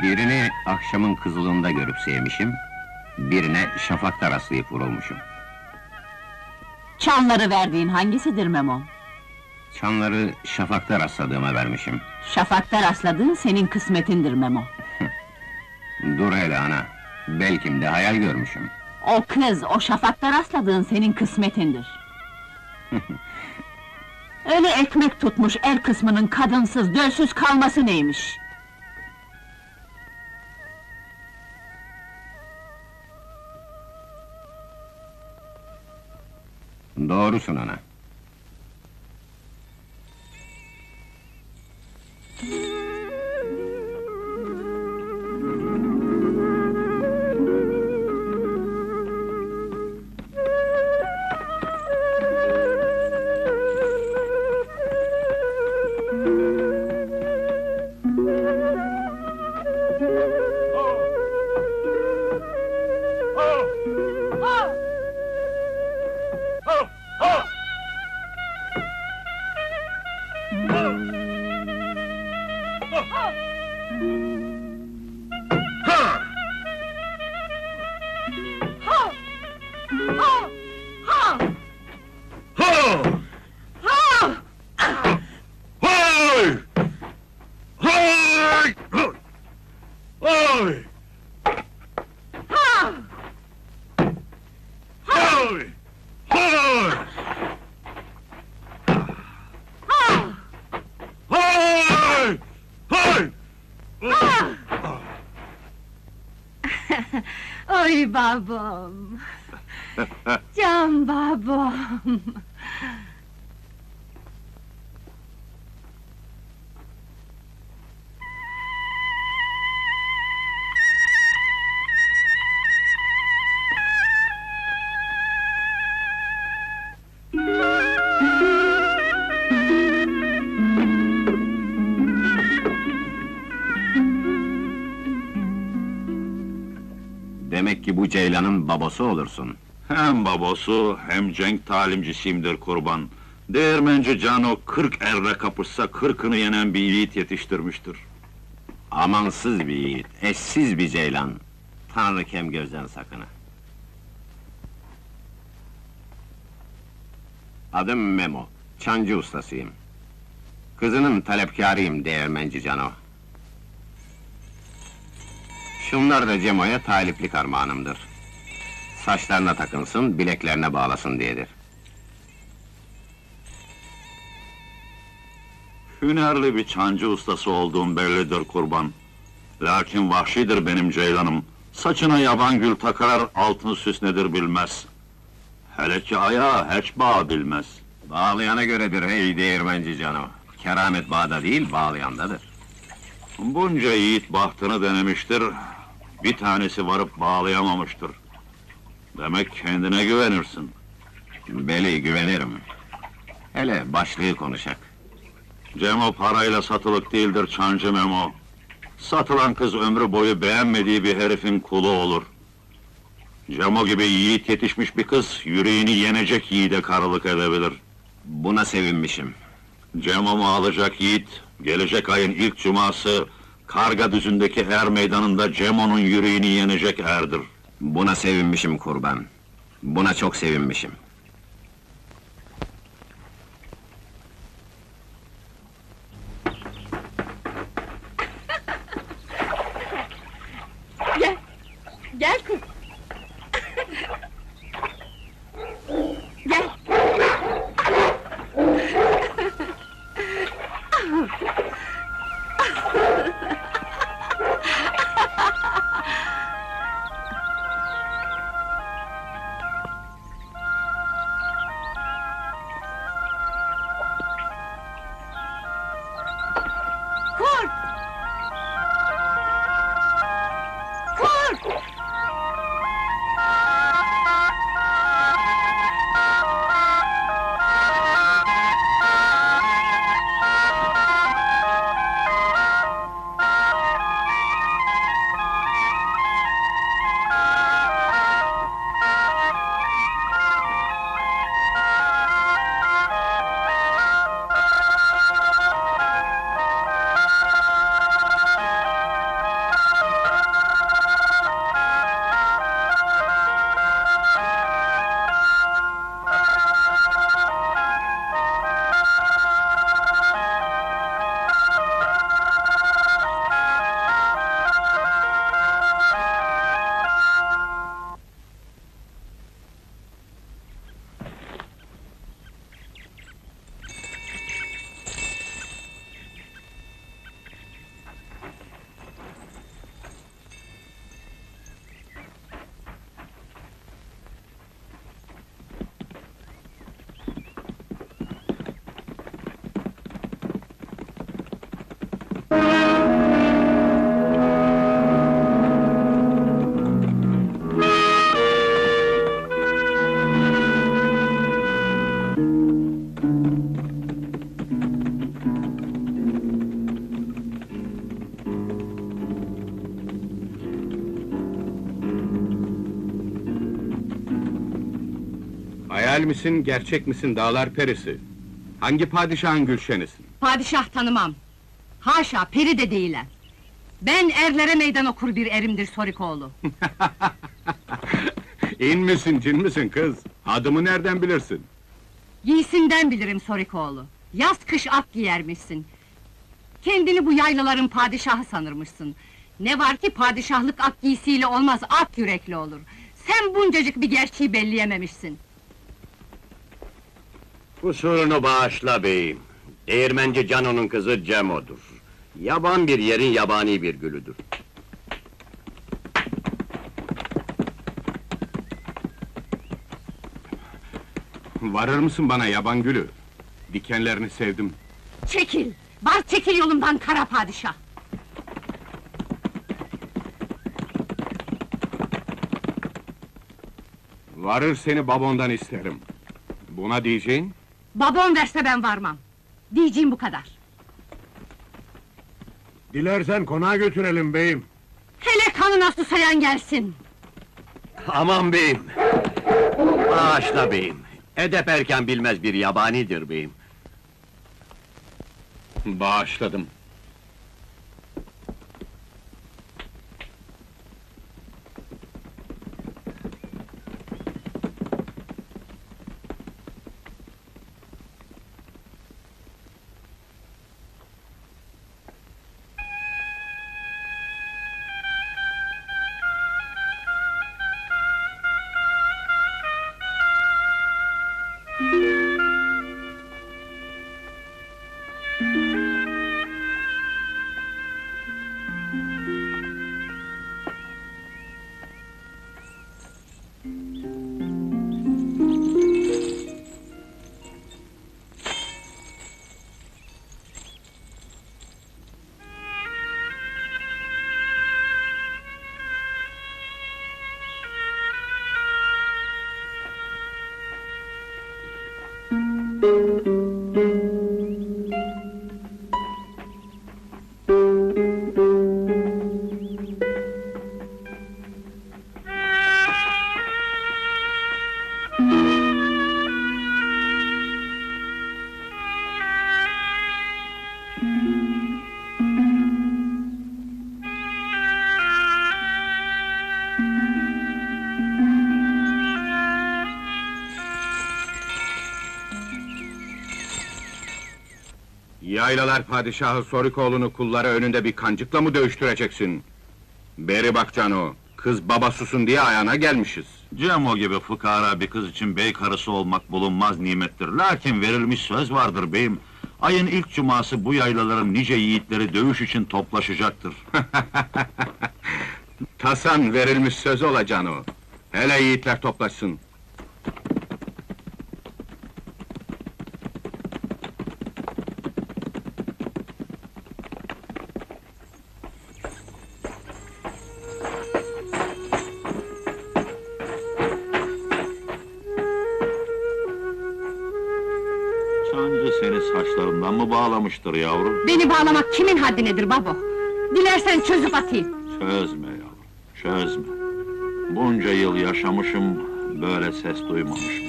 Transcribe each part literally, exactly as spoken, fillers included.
Birini akşamın kızılığında görüp sevmişim, birine şafakta rastlayıp vurulmuşum. Çanları verdiğin hangisidir Memo? Çanları şafakta rastladığıma vermişim. Şafakta rastladığın senin kısmetindir Memo. Dur hele ana, belki de hayal görmüşüm. O kız, o şafakta rastladığın senin kısmetindir. Öyle ekmek tutmuş er kısmının kadınsız, dölsüz kalması neymiş? Doğrusun ana. Oy babam! Can babam! Demek ki bu Ceylan'ın babası olursun. Hem babası hem cenk talimcisiyimdir kurban. Değirmenci Cano kırk erle kapışsa kırkını yenen bir yiğit yetiştirmiştir. Amansız bir yiğit, eşsiz bir Ceylan. Tanrı kem gözden sakını. Adım Memo, çancı ustasıyım. Kızının talepkârıyım değirmenci Cano. Şunlar da Cemo'ya taliplik armağanımdır. Saçlarına takınsın, bileklerine bağlasın diyedir. Hünerli bir çancı ustası olduğum bellidir kurban. Lakin vahşidir benim Ceylanım. Saçına yaban gül takar, altın süs nedir bilmez. Hele ki ayağı hiç bağ bilmez. Bağlayana göredir ey değirmenci Cano. Keramet bağda değil, bağlayandadır. Bunca yiğit bahtını denemiştir, bir tanesi varıp bağlayamamıştır. Demek kendine güvenirsin. Beli, güvenirim. Hele başlığı konuşak. Cemo parayla satılık değildir çancı Memo. Satılan kız ömrü boyu beğenmediği bir herifin kulu olur. Cemo gibi yiğit yetişmiş bir kız, yüreğini yenecek yiğide karılık edebilir. Buna sevinmişim. Cemo'mu alacak yiğit, gelecek ayın ilk cuması, Karga Düzü'ndeki er meydanında Cemo'nun yüreğini yenecek erdir. Buna sevinmişim kurban. Buna çok sevinmişim. Gel! Gel kız! Gel! Hayal misin, gerçek misin dağlar perisi? Hangi padişahın gülşenisin? Padişah tanımam. Haşa, peri de değilim. Ben erlere meydan okur bir erimdir Sorikoğlu. İn misin, cin misin kız? Adımı nereden bilirsin? Giysinden bilirim Sorikoğlu. Yaz kış at giyermişsin. Kendini bu yaylaların padişahı sanırmışsın. Ne var ki padişahlık at giysiyle olmaz, at yürekli olur. Sen buncacık bir gerçeği belleyememişsin. Kusurunu bağışla beyim. Değirmenci Cano'nun kızı Cemo'dur. Yaban bir yerin yabani bir gülüdür. Varır mısın bana yaban gülü? Dikenlerini sevdim. Çekil! Bar çekil yolumdan kara padişah! Varır seni babondan isterim. Buna diyeceğin? Babam verse ben varmam. Diyeceğim bu kadar. Dilersen konağa götürelim beyim. Hele kanına susayan gelsin! Aman beyim! Bağışla beyim! Edep erken bilmez bir yabanidir beyim. Bağışladım. Yaylalar padişahı Sorikoğlu'nu kulları önünde bir kancıkla mı dövüştüreceksin? Beri bak Cano, kız baba susun diye ayağına gelmişiz. Cemo gibi fıkara bir kız için bey karısı olmak bulunmaz nimettir. Lakin verilmiş söz vardır beyim. Ayın ilk cuması bu yaylaların nice yiğitleri dövüş için toplaşacaktır. Tasan verilmiş söz ola Cano. Hele yiğitler toplaşsın. Sancı seni saçlarından mı bağlamıştır yavrum? Beni bağlamak kimin haddinedir babo? Dilersen çözüp atayım. Çözme yavrum, çözme. Bunca yıl yaşamışım, böyle ses duymamışım.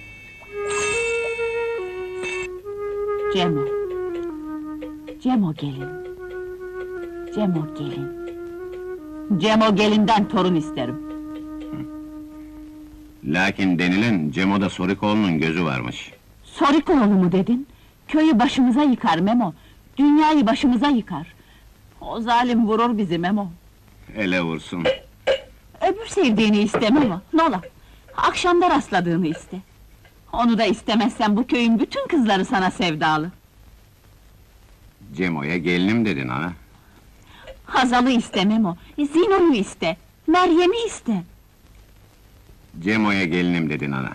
Cemo. Cemo gelin. Cemo gelin. Cemo gelinden torun isterim. Lakin denilen Cemo'da Sorikoğlu'nun gözü varmış. Sorikoğlu mu dedin? Köyü başımıza yıkar Memo. Dünyayı başımıza yıkar. O zalim vurur bizi Memo. Ele vursun. Öbür sevdiğini iste Memo, nola? Akşamda rastladığını iste. Onu da istemezsen bu köyün bütün kızları sana sevdalı. Cemo'ya gelinim dedin ha? Hazal'ı iste Memo, Zino'yu iste, Meryem'i iste. Cemo'ya gelinim dedin ana.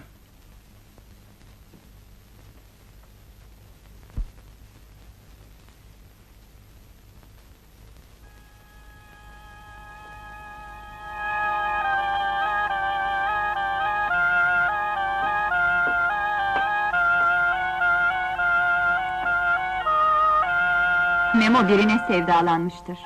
Memo birine sevdalanmıştır.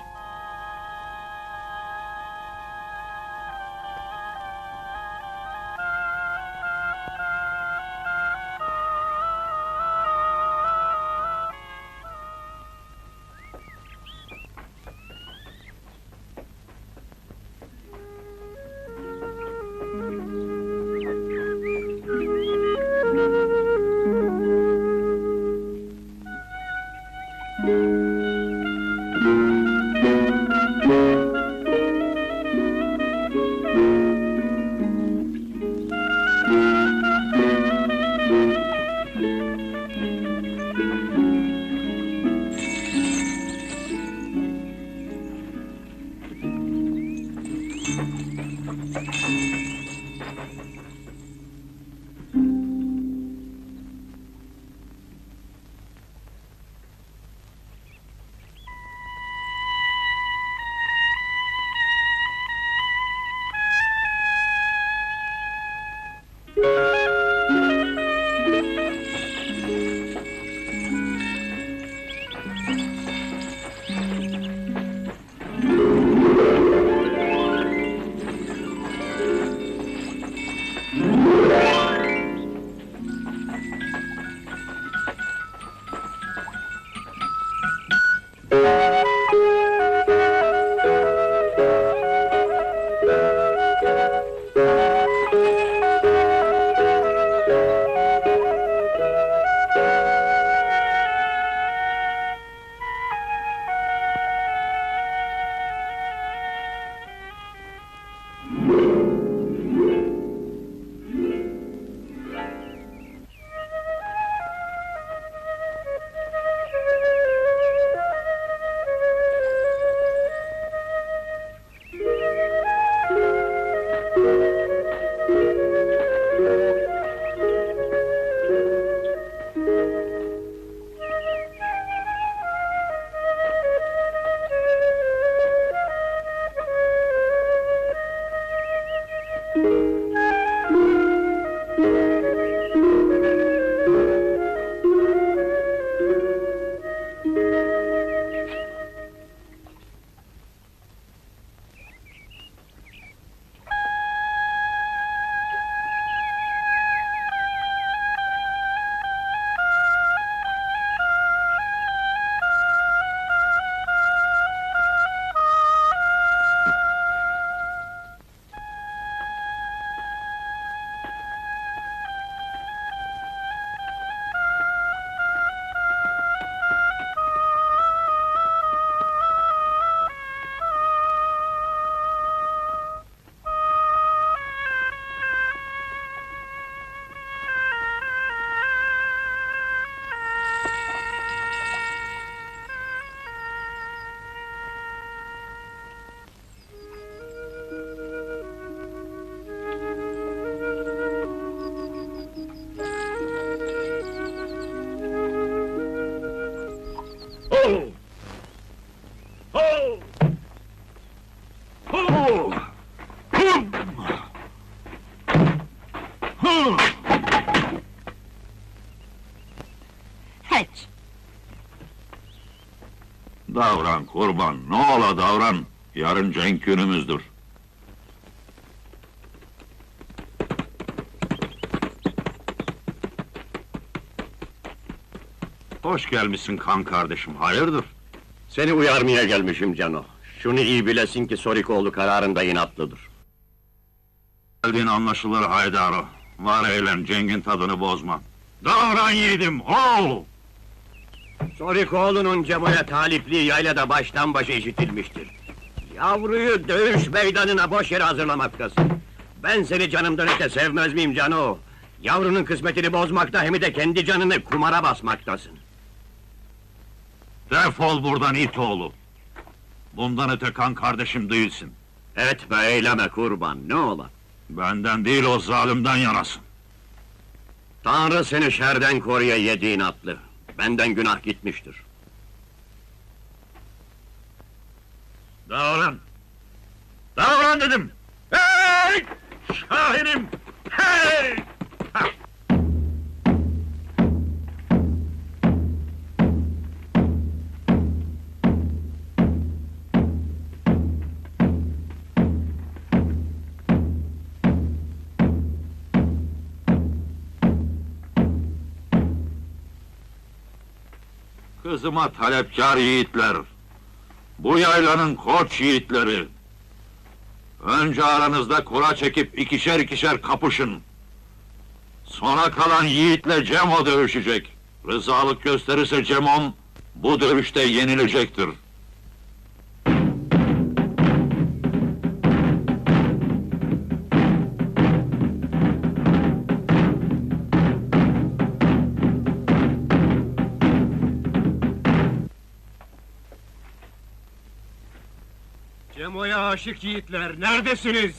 Hiç. Davran kurban, ne ola davran. Yarın cenk günümüzdür. Hoş gelmişsin kan kardeşim, hayırdır? Seni uyarmaya gelmişim Cano. Şunu iyi bilesin ki Sorikoğlu kararında inatlıdır. Geldiğin anlaşılır Haydaro. Var eğlen, cengin tadını bozma. Davran yiğidim, ho! Sorikoğlu'nun Cemo'ya talipliği yaylada baştan başa işitilmiştir. Yavruyu dövüş meydanına boş yere hazırlamaktasın. Ben seni canımdan öte sevmez miyim Cano? Yavrunun kısmetini bozmakta hem de kendi canını kumara basmaktasın. Defol buradan it oğlu! Bundan öte kan kardeşim değilsin. Etme eyleme kurban, ne ola? Benden değil o zalimden yanasın. Tanrı seni şerden koruya yediğin atlı. Benden günah gitmiştir. Davran! Davran dedim! Hey! Şahinim! Hey! Ha! Kızıma talepkar yiğitler, bu yaylanın koç yiğitleri, önce aranızda kura çekip ikişer ikişer kapışın. Sona kalan yiğitle Cemo dövüşecek. Rızalık gösterirse Cemom, bu dövüşte yenilecektir. Cemo'ya aşık yiğitler, neredesiniz?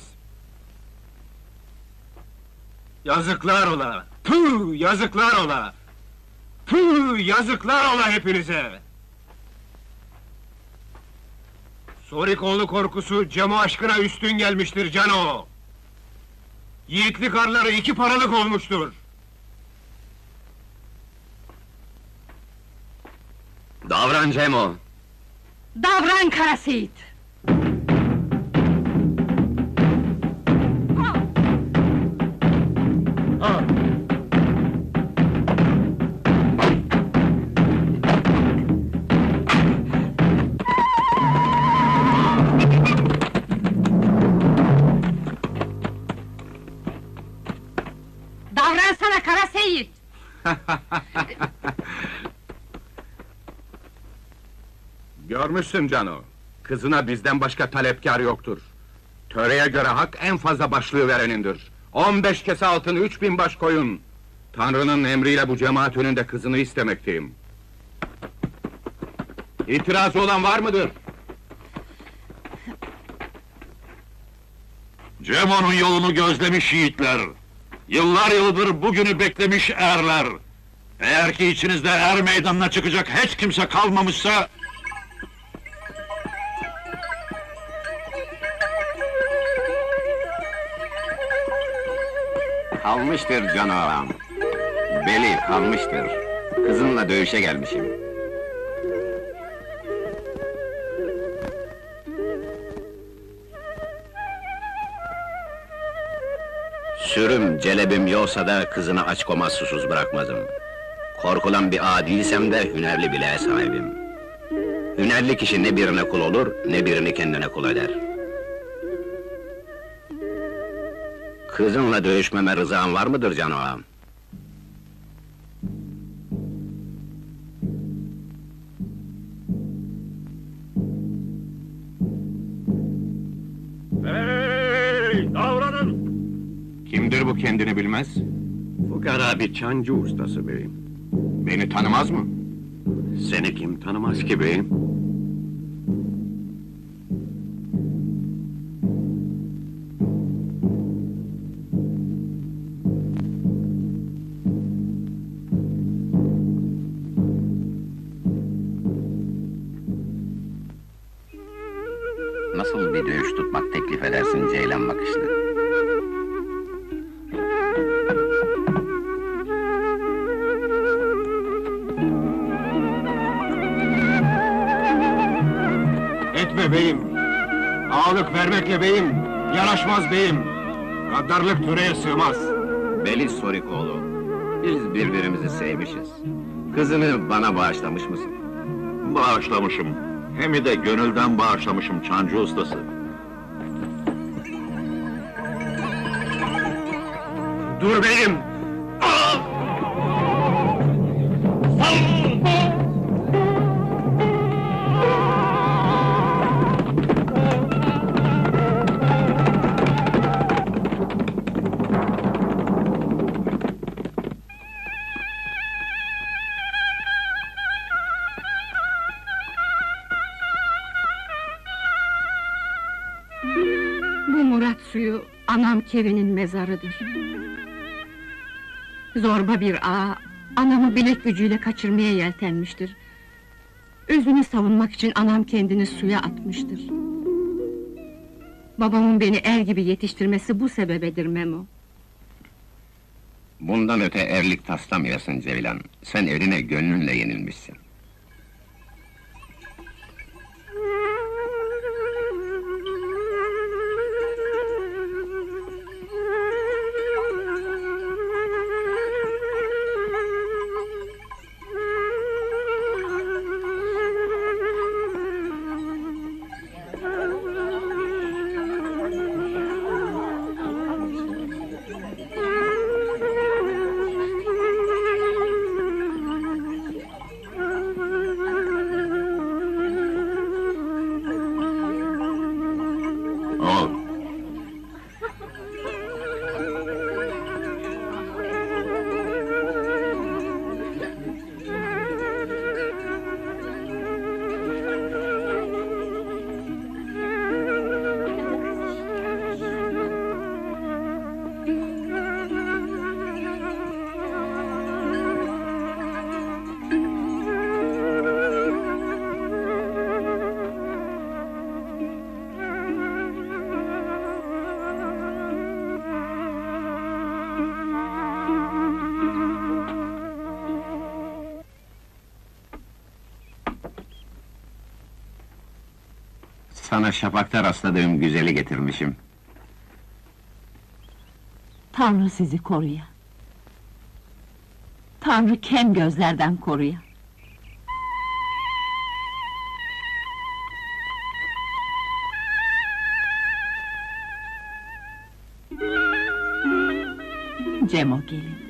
Yazıklar ola! Tüh, yazıklar ola! Tüh, yazıklar ola hepinize! Sorikoğlu korkusu Cemo aşkına üstün gelmiştir Cano! Yiğitlik arları iki paralık olmuştur! Davran Cemo! Davran Kara Seyit! Davransana Kara Seyit! Görmüşsün Cano, kızına bizden başka talepkar yoktur. Töreye göre hak en fazla başlığı verenindir. On beş kese altın, üç bin baş koyun. Tanrı'nın emriyle bu cemaat önünde kızını istemekteyim. İtirazı olan var mıdır? Cemo'nun yolunu gözlemiş yiğitler, yıllar yılıdır bugünü beklemiş erler. Eğer ki içinizde er meydanına çıkacak hiç kimse kalmamışsa... Kalmıştır Can ağam. Beli kalmıştır. Kızınla dövüşe gelmişim. Sürüm, celebim yoksa da kızını aç komaz susuz bırakmazım. Korkulan bir ağa değilsem de hünerli bileğe sahibim. Hünerli kişi ne birine kul olur, ne birini kendine kul eder. Kızınla dövüşmeme rızan var mıdır Can ağam? Hey! Davranın! Kimdir bu kendini bilmez? Fukara bir çancı ustası beyim. Beni tanımaz mı? Seni kim tanımaz ki beyim? Nasıl bir dövüş tutmak teklif edersin Ceylan bakışlı? Sağlık vermekle beyim, yaraşmaz beyim. Gaddarlık töreye sığmaz. Beli Sorikoğlu, biz birbirimizi sevmişiz. Kızını bana bağışlamış mısın? Bağışlamışım. Hem de gönülden bağışlamışım Çancı ustası. Dur beyim! Bu Murat suyu anam Kevin'in mezarıdır. Zorba bir ağa anamı bilek gücüyle kaçırmaya yeltenmiştir. Özünü savunmak için anam kendini suya atmıştır. Babamın beni er gibi yetiştirmesi bu sebebedir Memo. Bundan öte erlik taslamıyorsun Ceylan. Sen eline gönlünle yenilmişsin. Oğul, sana şafakta rastladığım güzeli getirmişim. Tanrı sizi koruya. Tanrı kem gözlerden koruya. Cemo gelin.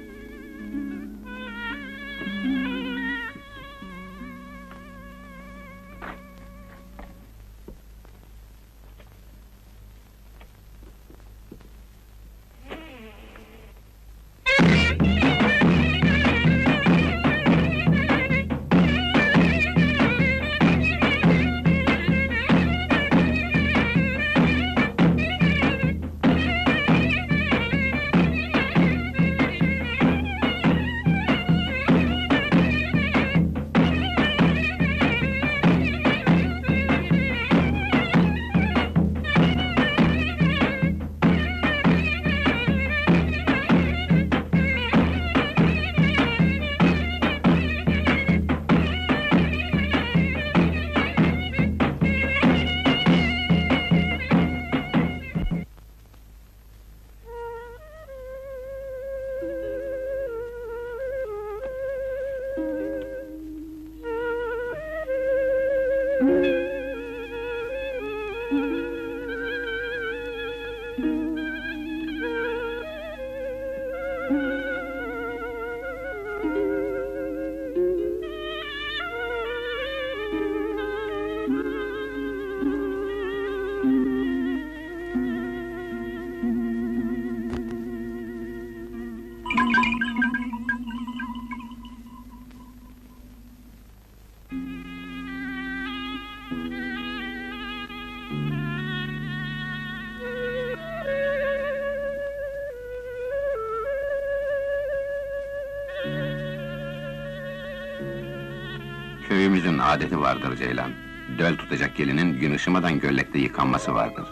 Köyümüzün adeti vardır Ceylan. Döl tutacak gelinin gün ışımadan göllekte yıkanması vardır.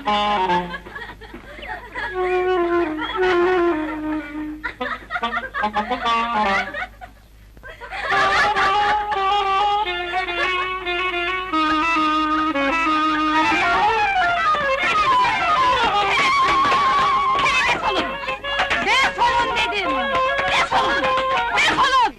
Defolun dedim! Defolun! Defolun!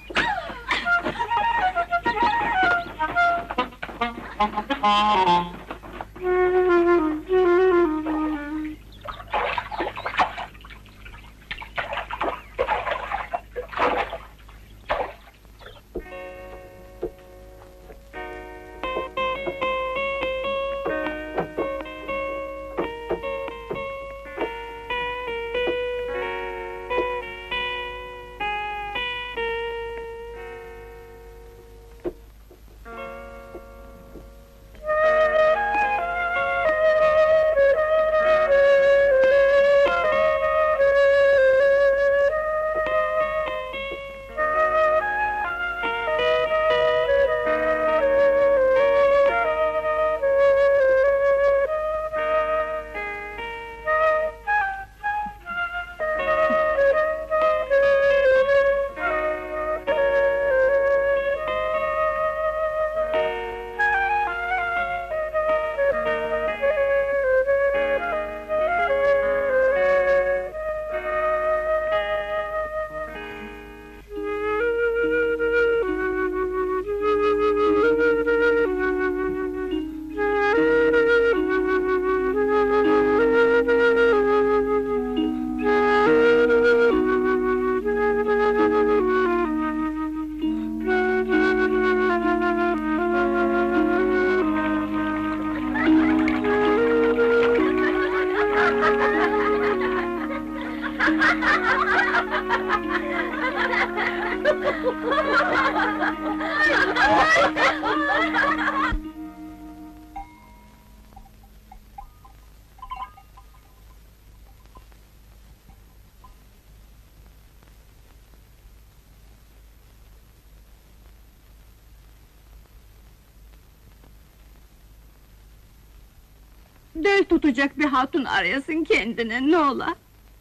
Del tutacak bir hatun arayasın kendine, ne ola?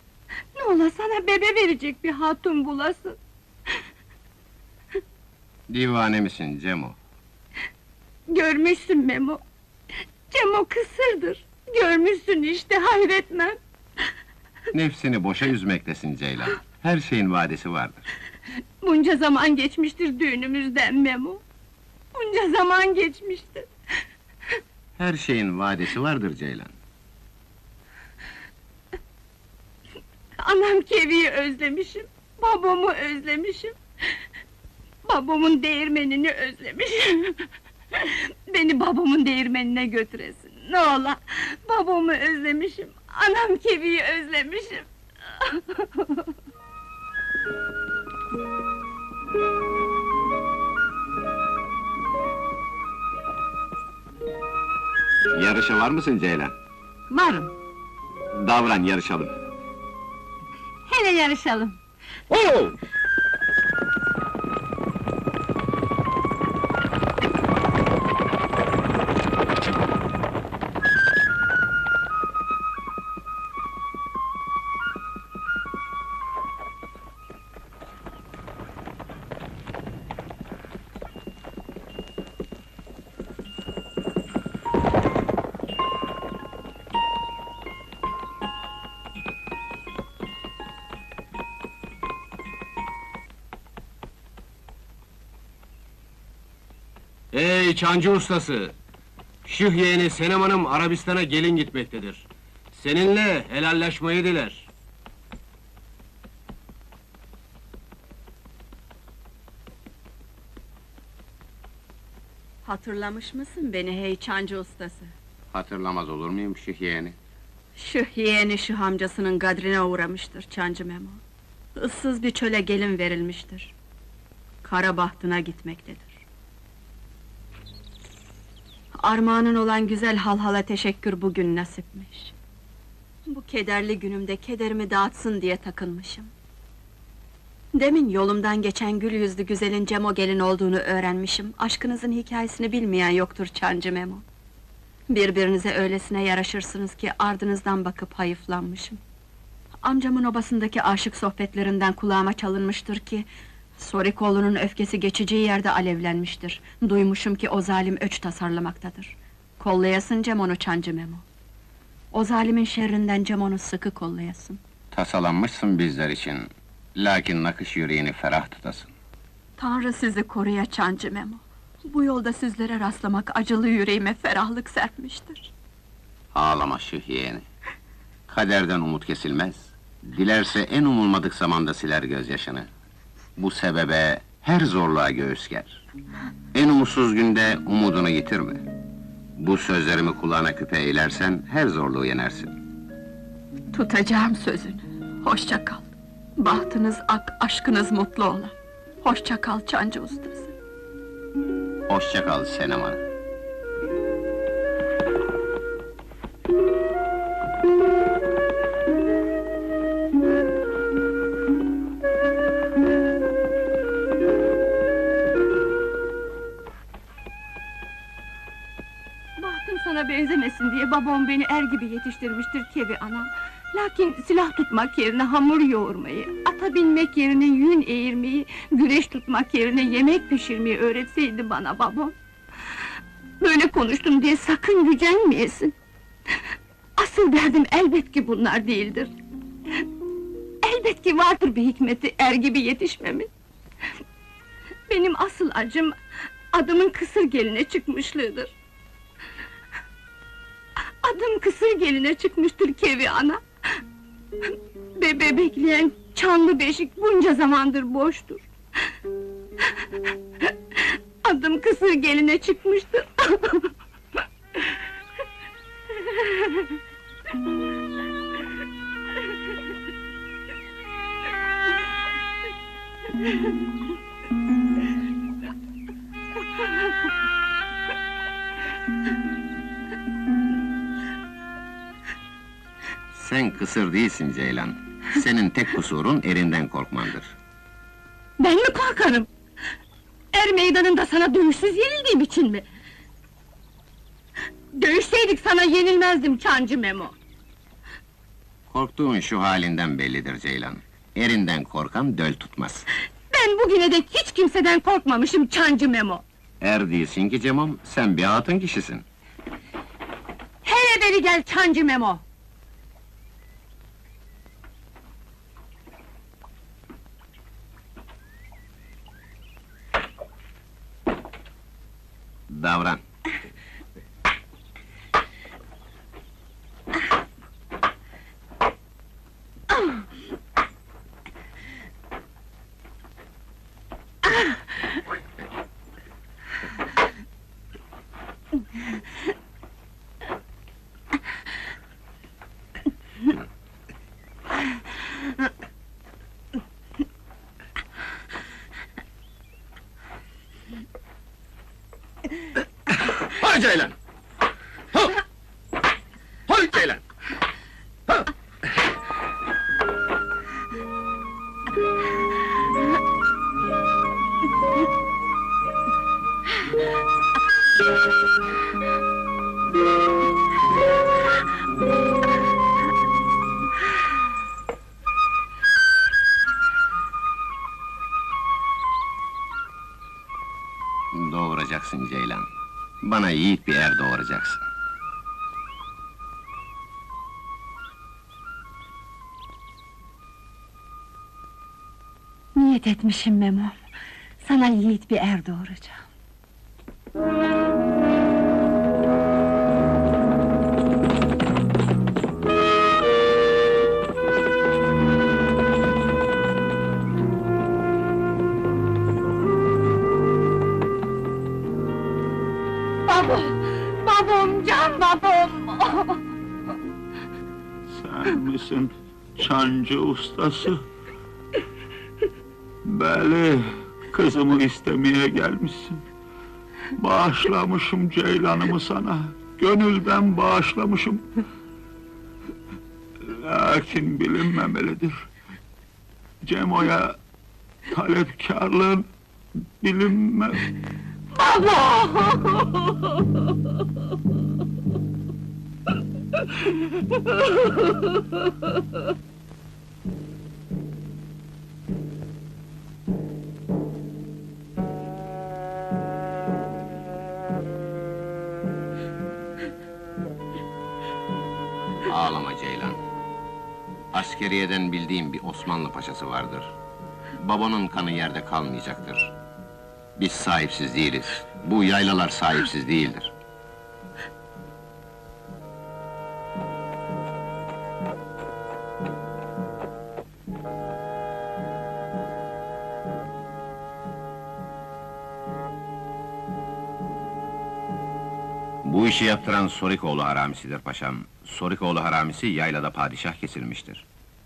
Ne ola sana bebe verecek bir hatun bulasın? Divane misin Cemo? Görmüşsün Memo! Cemo kısırdır! Görmüşsün işte, hayretmem! Nefsini boşa üzmektesin Ceylan. Her şeyin vadesi vardır. Bunca zaman geçmiştir düğünümüzden Memo! Bunca zaman geçmiştir! Her şeyin vadesi vardır Ceylan. Anam Kevi'yi özlemişim, babamı özlemişim. Babamın değirmenini özlemişim. Beni babamın değirmenine götüresin, ne ola! Babamı özlemişim, anam Kevi'yi özlemişim. Yarışa var mısın Ceylan? Varım, Davran, yarışalım. hele yarışalım. Oo! Ey çancı ustası! Şıh yeğeni Senem Hanım Arabistan'a gelin gitmektedir. Seninle helalleşmeyi diler. Hatırlamış mısın beni hey çancı ustası? Hatırlamaz olur muyum Şıh yeğeni? Şu yeğeni şu amcasının gadrine uğramıştır Çancı Memo. Issız bir çöle gelin verilmiştir. Kara bahtına gitmektedir. Armağanın olan güzel halhala teşekkür bugün nasipmiş. Bu kederli günümde kederimi dağıtsın diye takılmışım. Demin yolumdan geçen gül yüzlü güzelin Cemo gelin olduğunu öğrenmişim. Aşkınızın hikayesini bilmeyen yoktur Çancı Memo. Birbirinize öylesine yaraşırsınız ki ardınızdan bakıp hayıflanmışım. Amcamın obasındaki aşık sohbetlerinden kulağıma çalınmıştır ki... Sorikoğlu'nun öfkesi geçeceği yerde alevlenmiştir. Duymuşum ki o zalim öç tasarlamaktadır. Kollayasın Cemon'u Çancı Memo. O zalimin şerrinden Cemon'u sıkı kollayasın. Tasalanmışsın bizler için. Lakin nakış yüreğini ferah tutasın. Tanrı sizi koruya Çancı Memo. Bu yolda sizlere rastlamak acılı yüreğime ferahlık serpmiştir. Ağlama Şıh yeğeni. Kaderden umut kesilmez. Dilerse en umulmadık zamanda siler gözyaşını. Bu sebebe her zorluğa göğüs ger. En umutsuz günde umudunu yitirme. Bu sözlerimi kulağına küpe eylersen her zorluğu yenersin. Tutacağım sözünü. Hoşça kal. Bahtınız ak, aşkınız mutlu ola. Hoşça kal Çancı ustası. Hoşça kal Senem Hanım. Bahtım sana benzemesin diye babam beni er gibi yetiştirmiştir Kevi anam. Lakin silah tutmak yerine hamur yoğurmayı, ata binmek yerine yün eğirmeyi, güreş tutmak yerine yemek pişirmeyi öğretseydi bana babam. Böyle konuştum diye sakın gücenmeyesin. Asıl derdim elbet ki bunlar değildir. Elbet ki vardır bir hikmeti er gibi yetişmemin. Benim asıl acım, adımın kısır geline çıkmışlığıdır. Adım kısır geline çıkmıştır Kevi ana. Bebe bekleyen çanlı beşik bunca zamandır boştur. Adım kısır geline çıkmıştır. Sen kısır değilsin Ceylan. Senin tek kusurun erinden korkmandır. Ben mi korkarım? Er meydanında sana dövüşsüz yenildiğim için mi? Dövüşseydik sana yenilmezdim Çancı Memo. Korktuğun şu halinden bellidir Ceylan. Erinden korkan döl tutmaz. Ben bugüne dek hiç kimseden korkmamışım Çancı Memo. Er değilsin ki Cemom, sen bir hatun kişisin. Hele beri gel Çancı Memo! Davran. Hay Ceylan! Hı! Hay Ceylan! Hı! Doğuracaksın Ceylan. Bana yiğit bir er doğuracaksın. Niyet etmişim Memo. Sana yiğit bir er doğuracağım. Babam! Babam, can babam! Sen misin Çancı ustası? Beli, kızımı istemeye gelmişsin. Bağışlamışım Ceylan'ımı sana, gönülden bağışlamışım. Lakin bilinmemelidir. Cemo'ya talepkârlığın bilinme... Baba! Ağlama Ceylan. Askeriyeden bildiğim bir Osmanlı paşası vardır. Babanın kanı yerde kalmayacaktır. Biz sahipsiz değiliz. Bu yaylalar sahipsiz değildir. Bu işi yaptıran Sorikoğlu haramisidir paşam. Sorikoğlu haramisi yaylada padişah kesilmiştir.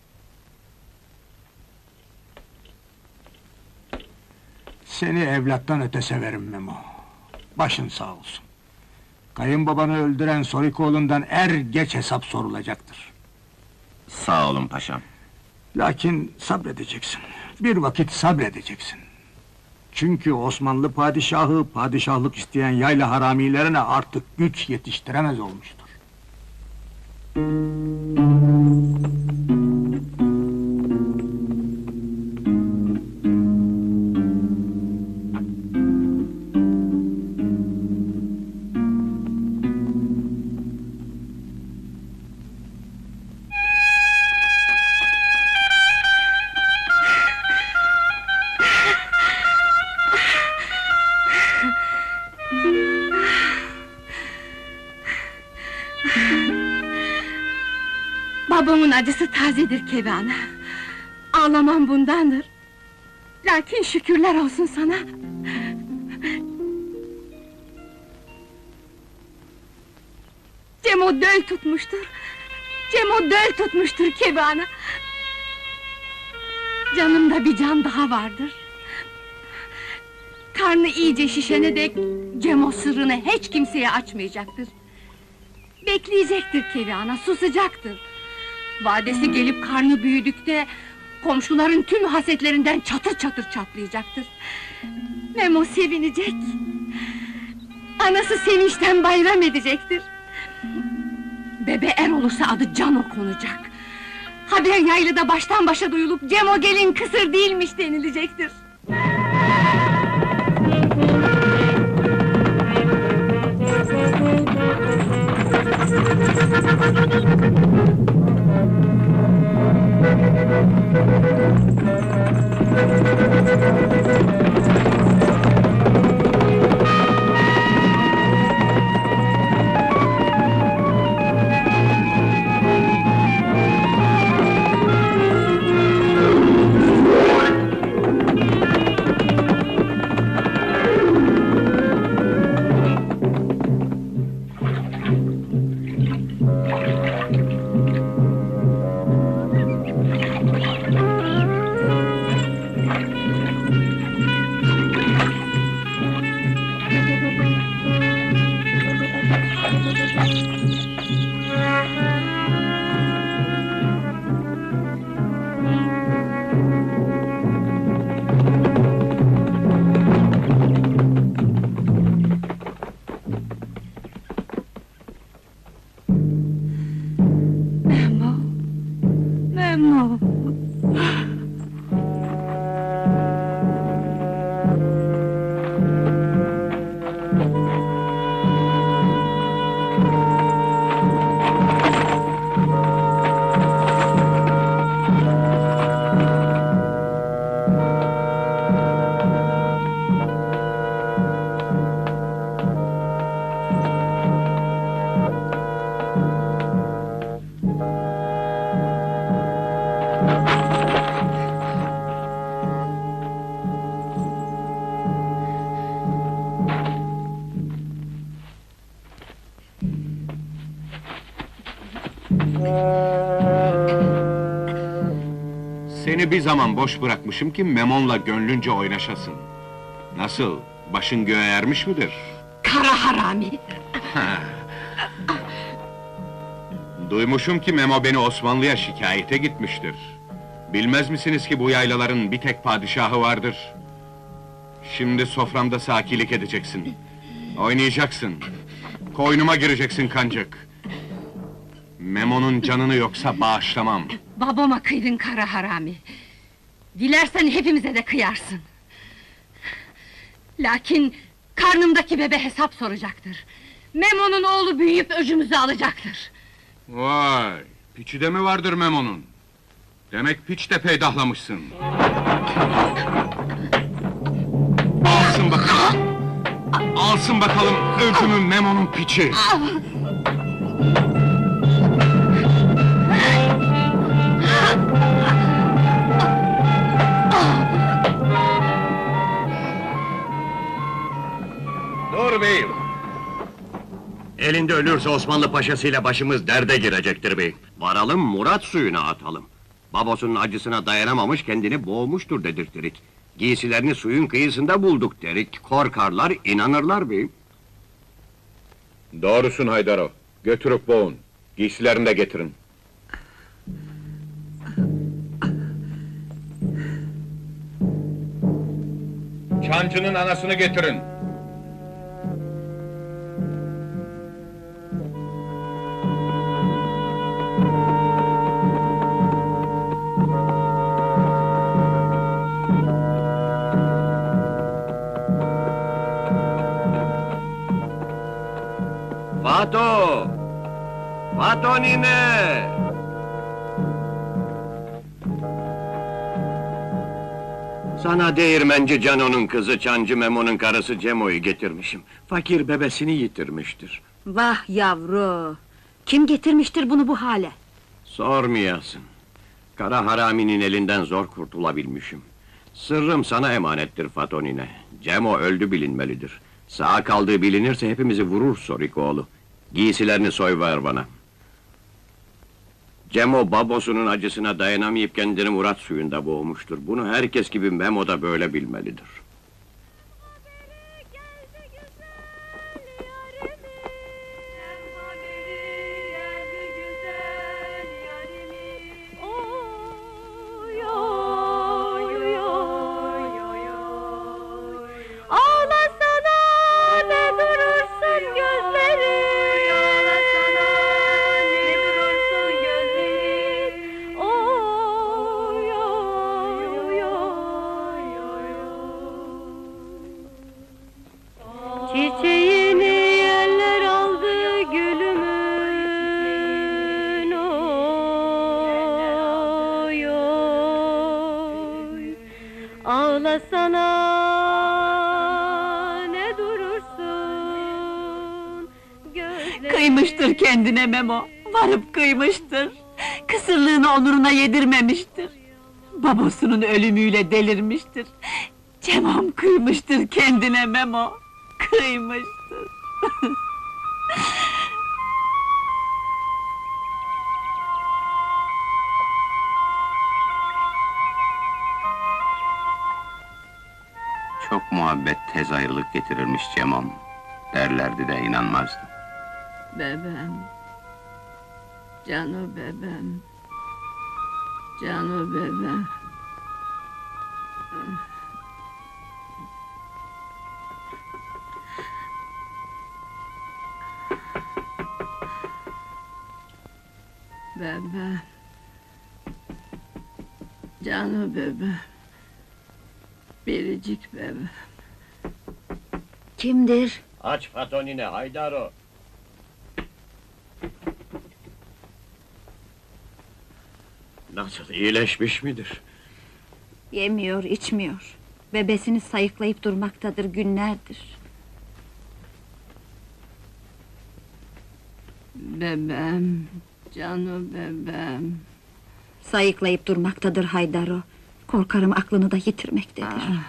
Seni evlattan öte severim Memo. Başın sağ olsun. Kayınbabanı öldüren Sorikoğlu'ndan er geç hesap sorulacaktır. Sağ olun paşam. Lakin sabredeceksin. Bir vakit sabredeceksin. Çünkü Osmanlı padişahı, padişahlık isteyen yayla haramilerine artık güç yetiştiremez olmuştur. Babamın acısı tazedir Keviana. Ağlamam bundandır. Lakin şükürler olsun sana. Cemo döl tutmuştur. Cemo döl tutmuştur Keviana. Canımda bir can daha vardır. Karnı iyice şişene dek Cemo sırrını hiç kimseye açmayacaktır. Bekleyecektir Keviana, susacaktır. Vadesi gelip karnı büyüdükte komşuların tüm hasetlerinden çatır çatır çatlayacaktır. Memo sevinecek. Anası sevinçten bayram edecektir. Bebe er olursa adı Cano konacak. Haber yaylada baştan başa duyulup Cemo gelin kısır değilmiş denilecektir. Seni bir zaman boş bırakmışım ki Memon'la gönlünce oynaşasın. Nasıl, başın göğe ermiş midir? Kara harami! Duymuşum ki Memo beni Osmanlı'ya şikayete gitmiştir. Bilmez misiniz ki bu yaylaların bir tek padişahı vardır? Şimdi soframda sakilik edeceksin. Oynayacaksın. Koynuma gireceksin kancık. Memo'nun canını yoksa bağışlamam. Babama kıydın kara harami. Dilersen hepimize de kıyarsın. Lakin karnımdaki bebe hesap soracaktır. Memo'nun oğlu büyüyüp öcümüzü alacaktır. Vay, piçi de mi vardır Memo'nun? Demek piç de peydahlamışsın. Alsın bakalım! Alsın bakalım öcümü Memo'nun piçi! Dur beyim! Elinde ölürse Osmanlı paşasıyla başımız derde girecektir beyim. Varalım Murat suyuna atalım. Babosunun acısına dayanamamış kendini boğmuştur dedirttirik. Giysilerini suyun kıyısında bulduk derik. Korkarlar, inanırlar beyim. Doğrusun Haydaro, götürüp boğun. Giysilerini de getirin. Çancının anasını getirin. Fato! Fato nine! Sana değirmenci Cano'nun kızı Çancı Memo'nun karısı Cemo'yu getirmişim. Fakir bebesini yitirmiştir. Vah yavru! Kim getirmiştir bunu bu hale? Sormayasın. Kara haraminin elinden zor kurtulabilmişim. Sırrım sana emanettir Fato nine. Cemo öldü bilinmelidir. Sağ kaldığı bilinirse hepimizi vurur Sorikoğlu. Giysilerini soy ver bana. Cemo babosunun acısına dayanamayıp kendini Murat suyunda boğmuştur. Bunu herkes gibi Memo da böyle bilmelidir. Çiçeğini yeller aldı gülümün, oy oy. Ağlasana ne durursun gözlerin. Kıymıştır kendine Memo, varıp kıymıştır. Kısırlığını onuruna yedirmemiştir. Babosunun ölümüyle delirmiştir. Cemam kıymıştır kendine Memo, kıymıştır. Çok muhabbet tez ayrılık getirirmiş Cemom. Derlerdi de inanmazdım. Bebem, cano bebem, cano bebem. Bebem, cano bebem, biricik bebem. Kimdir? Aç Fatonine, Haydaro! Nasıl, iyileşmiş midir? Yemiyor, içmiyor. Bebesini sayıklayıp durmaktadır günlerdir. Bebem, cano bebem. Sayıklayıp durmaktadır Haydaro. Korkarım aklını da yitirmektedir. Ah.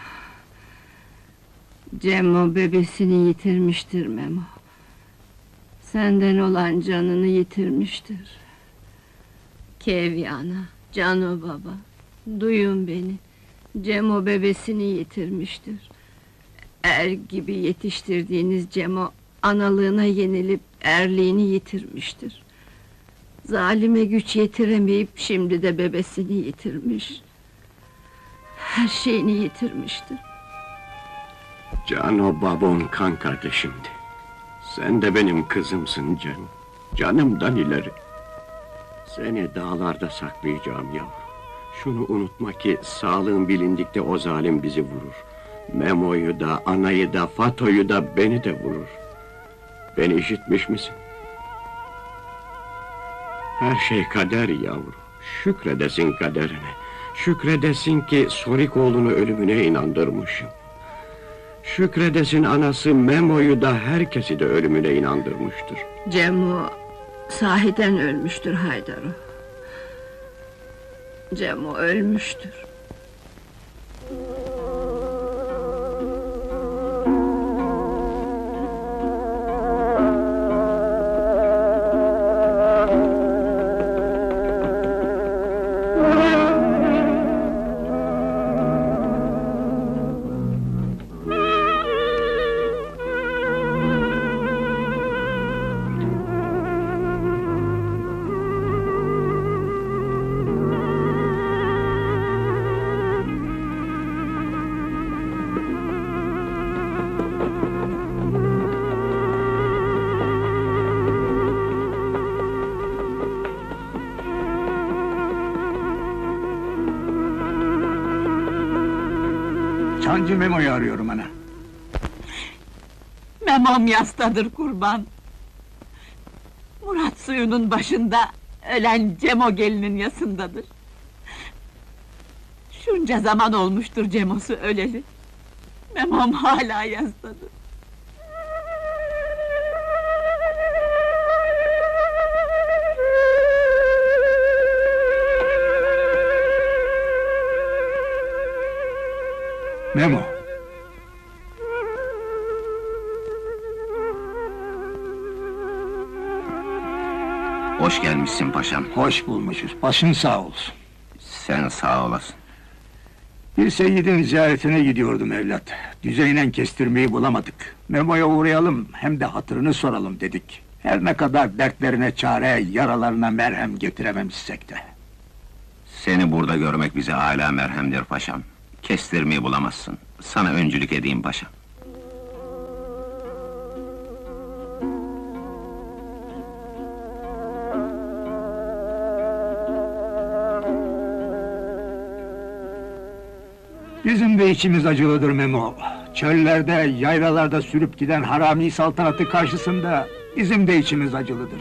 Cemo bebesini yitirmiştir Memo. Senden olan canını yitirmiştir. Kevi ana, Cano baba, duyun beni. Cemo bebesini yitirmiştir. Er gibi yetiştirdiğiniz Cemo, analığına yenilip erliğini yitirmiştir. Zalime güç yetiremeyip şimdi de bebesini yitirmiş. Her şeyini yitirmiştir. Cano babon kan kardeşimdi. Sen de benim kızımsın canım. Canımdan ileri. Seni dağlarda saklayacağım yavrum. Şunu unutma ki sağlığın bilindikte o zalim bizi vurur. Memo'yu da, anayı da, Fato'yu da, beni de vurur. Beni işitmiş misin? Her şey kader yavrum. Şükredesin kaderine. Şükredesin ki Sorikoğlu'nu ölümüne inandırmışım. Şükredesin anası Memo'yu da, herkesi de ölümüne inandırmıştır. Cemo sahiden ölmüştür Haydar'ı. Cemo ölmüştür. Çancı Memo'yu arıyorum ana. Memom yastadır kurban. Murat suyunun başında, ölen Cemo gelinin yasındadır. Şunca zaman olmuştur Cemo'su öleli. Memom hala yastadır. Memo. Hoş gelmişsin paşam. Hoş bulmuşuz. Başın sağ olsun. Sen sağ olasın. Bir seyyidin ziyaretine gidiyordum evlat. Düzeynen kestirmeyi bulamadık. Memo'ya uğrayalım, hem de hatırını soralım dedik. Her ne kadar dertlerine çare, yaralarına merhem getirememişsek de. Seni burada görmek bize âlâ merhemdir paşam. Kestirmeyi bulamazsın. Sana öncülük edeyim paşam. Bizim de içimiz acılıdır Memo. Çöllerde, yaylalarda sürüp giden harami saltanatı karşısında bizim de içimiz acılıdır.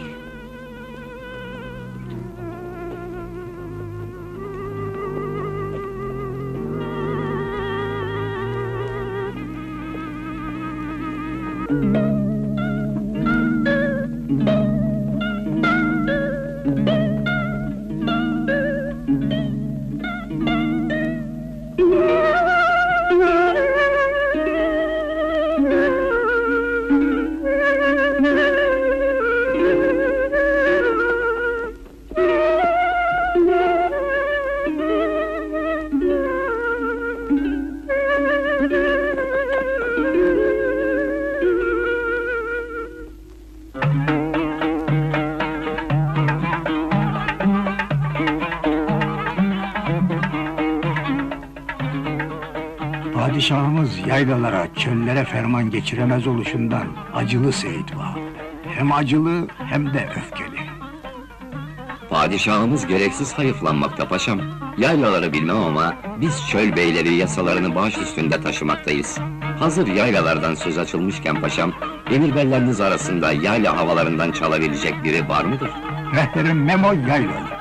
Padişahımız yaylalara, çöllere ferman geçiremez oluşundan acılı Seyit var. Hem acılı hem de öfkeli. Padişahımız gereksiz hayıflanmakta paşam. Yaylaları bilmem ama biz çöl beyleri yasalarını baş üstünde taşımaktayız. Hazır yaylalardan söz açılmışken paşam, emirberleriniz arasında yayla havalarından çalabilecek biri var mıdır? Rehberim Memo yaylalı.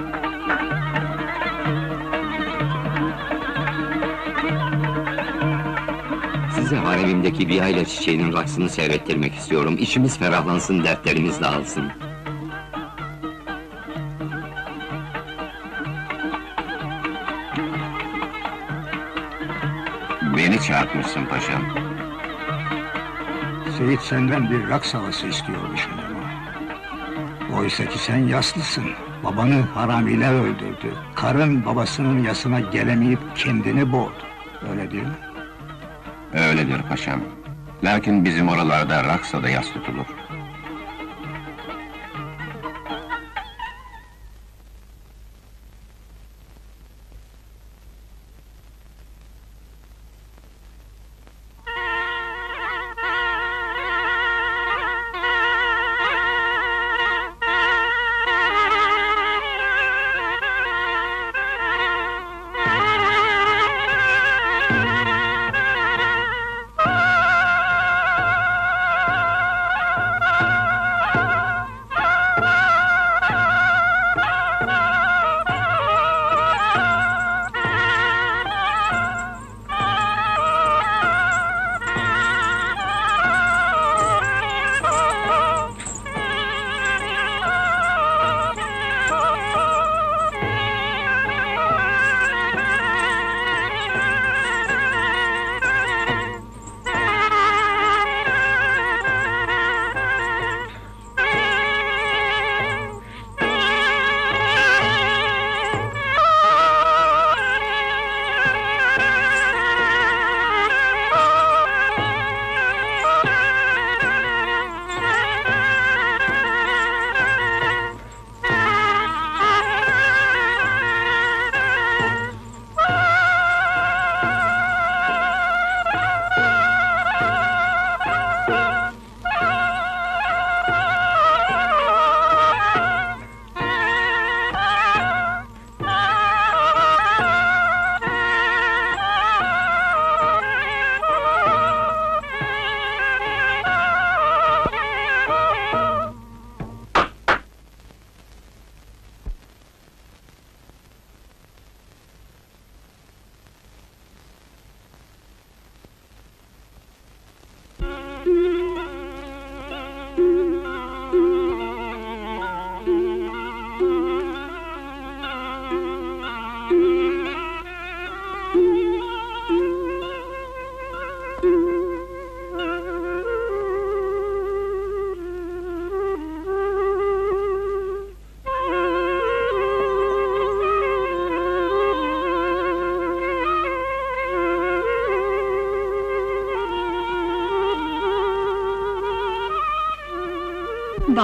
Size haremimdeki bir yayla çiçeğinin raksını seyrettirmek istiyorum. İçimiz ferahlansın, dertlerimiz dağılsın. Beni çağırtmışsın paşam. Seyit senden bir raks havası istiyormuş Memo. Oysa ki sen yaslısın. Babanı haramiler öldürdü. Karın babasının yasına gelemeyip kendini boğdu. Öyle değil mi? Öyledir paşam. Lakin bizim oralarda raksa da yas tutulur.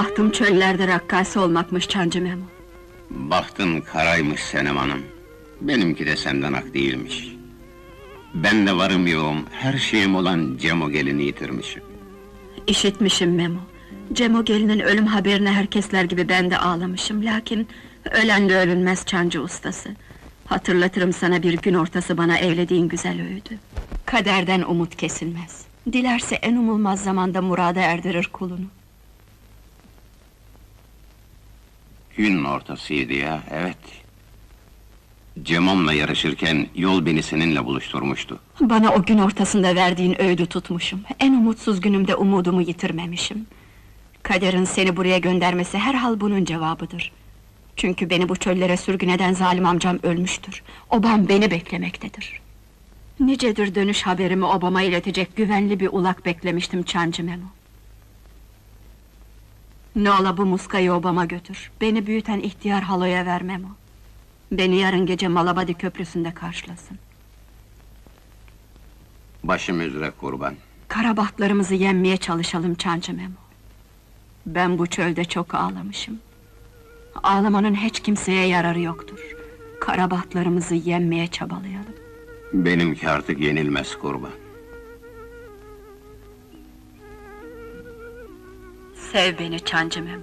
bahtım çöllerde rakkası olmakmış Çancı Memo. Bahtın karaymış Senem Hanım. Benimki de senden hak değilmiş. Ben de varım yoğum, her şeyim olan Cemo gelini yitirmişim. İşitmişim Memo. Cemo gelinin ölüm haberine herkesler gibi ben de ağlamışım. Lakin ölen de ölünmez Çancı ustası. Hatırlatırım sana bir gün ortası bana eylediğin güzel öğüdü. Kaderden umut kesilmez. Dilerse en umulmaz zamanda murada erdirir kulunu. Gün ortasıydı ya, evet. Cemo'mla yarışırken yol beni seninle buluşturmuştu. Bana o gün ortasında verdiğin öğüdü tutmuşum. En umutsuz günümde umudumu yitirmemişim. Kaderin seni buraya göndermesi herhal bunun cevabıdır. Çünkü beni bu çöllere sürgün eden zalim amcam ölmüştür. Obam beni beklemektedir. Nicedir dönüş haberimi obama iletecek güvenli bir ulak beklemiştim Çancı Memo. Ne ola bu muskayı obama götür. Beni büyüten ihtiyar haloya ver Memo. Beni yarın gece Malabadi köprüsünde karşılasın. Başım üzere kurban. Karabahtlarımızı yenmeye çalışalım Çancı Memo. Ben bu çölde çok ağlamışım. Ağlamanın hiç kimseye yararı yoktur. Karabahtlarımızı yenmeye çabalayalım. Benimki artık yenilmez kurban. Sev beni Çancı Memo.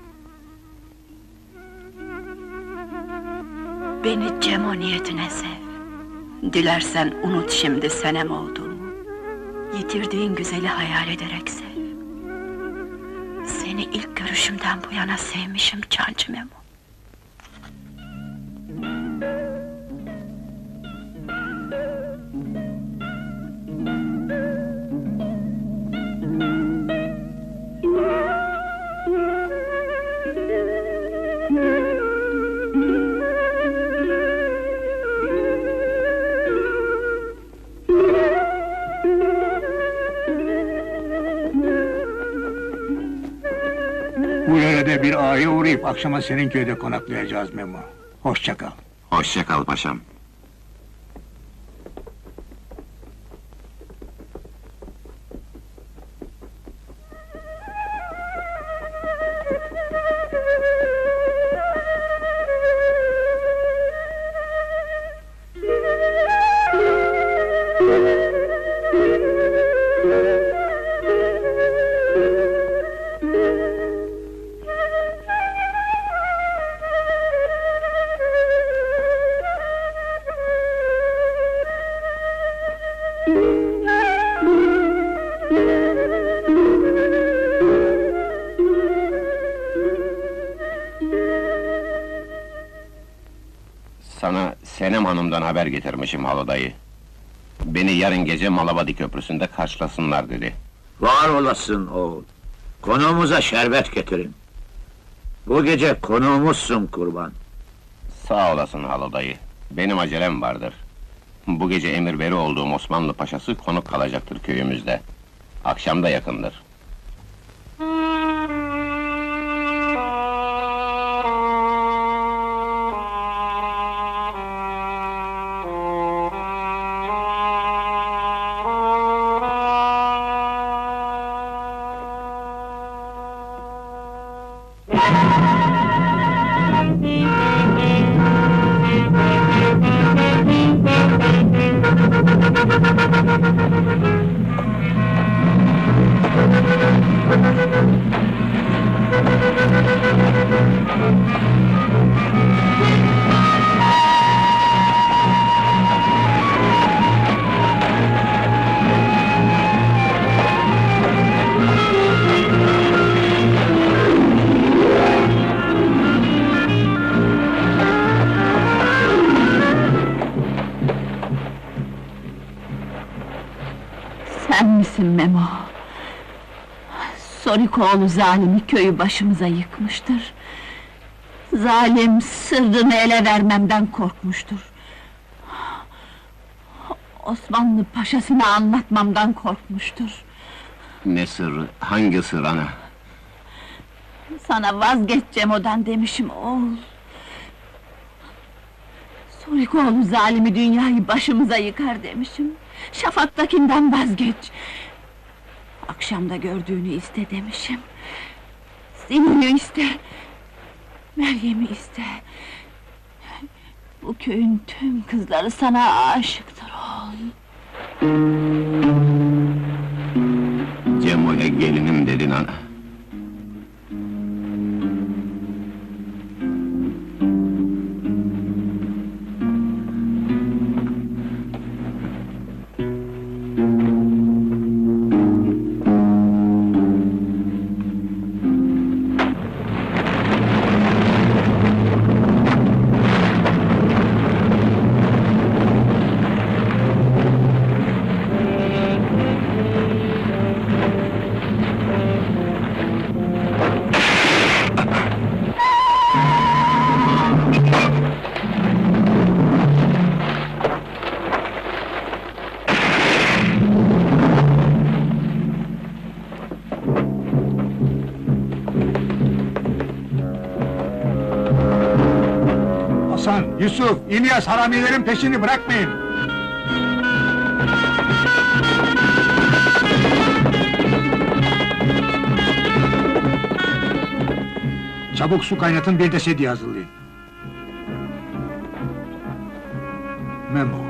Beni Cemo niyetine sev. Dilersen unut şimdi Senem olduğumu. Yitirdiğin güzeli hayal ederek sev. Seni ilk görüşümden bu yana sevmişim Çancı Memo. Bu yörede bir ağaya uğrayıp akşama senin köyde konaklayacağız Memo. Hoşça kal. Hoşça kal paşam. Sana Senem Hanım'dan haber getirmişim Halo dayı. Beni yarın gece Malabadi köprüsünde karşılasınlar dedi. Var olasın oğul. Konuğumuza şerbet getirin. Bu gece konuğumuzsun kurban. Sağ olasın Halo dayı. Benim acelem vardır. Bu gece emir veri olduğum Osmanlı paşası konuk kalacaktır köyümüzde. Akşam da yakındır. Sen misin Memo? Sorikoğlu zalimi köyü başımıza yıkmıştır. Zalim sırrını ele vermemden korkmuştur. Osmanlı paşasına anlatmamdan korkmuştur. Ne sırrı, hangi sır ana? Sana vazgeç Cemo'dan demişim oğul. Sorikoğlu zalimi dünyayı başımıza yıkar demişim. Şafak'takinden vazgeç. Akşamda gördüğünü iste demişim. Seninle iste. Meryem'i iste. Bu köyün tüm kızları sana aşıktır oğlum. Cemo'ya gelinim dedin ana. Hasan, Yusuf, İlyas haramilerin peşini bırakmayın! Çabuk su kaynatın, bir de sedye hazırlayın. Memo.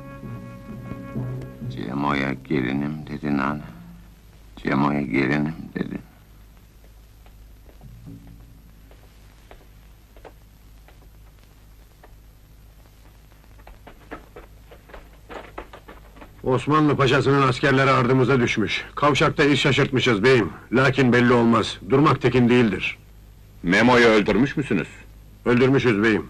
Cemo'ya gelinim dedin ana. Cemo'ya gelinim dedin. Osmanlı Paşası'nın askerleri ardımıza düşmüş. Kavşakta iş şaşırtmışız beyim. Lakin belli olmaz. Durmak tekin değildir. Memo'yu öldürmüş müsünüz? Öldürmüşüz beyim.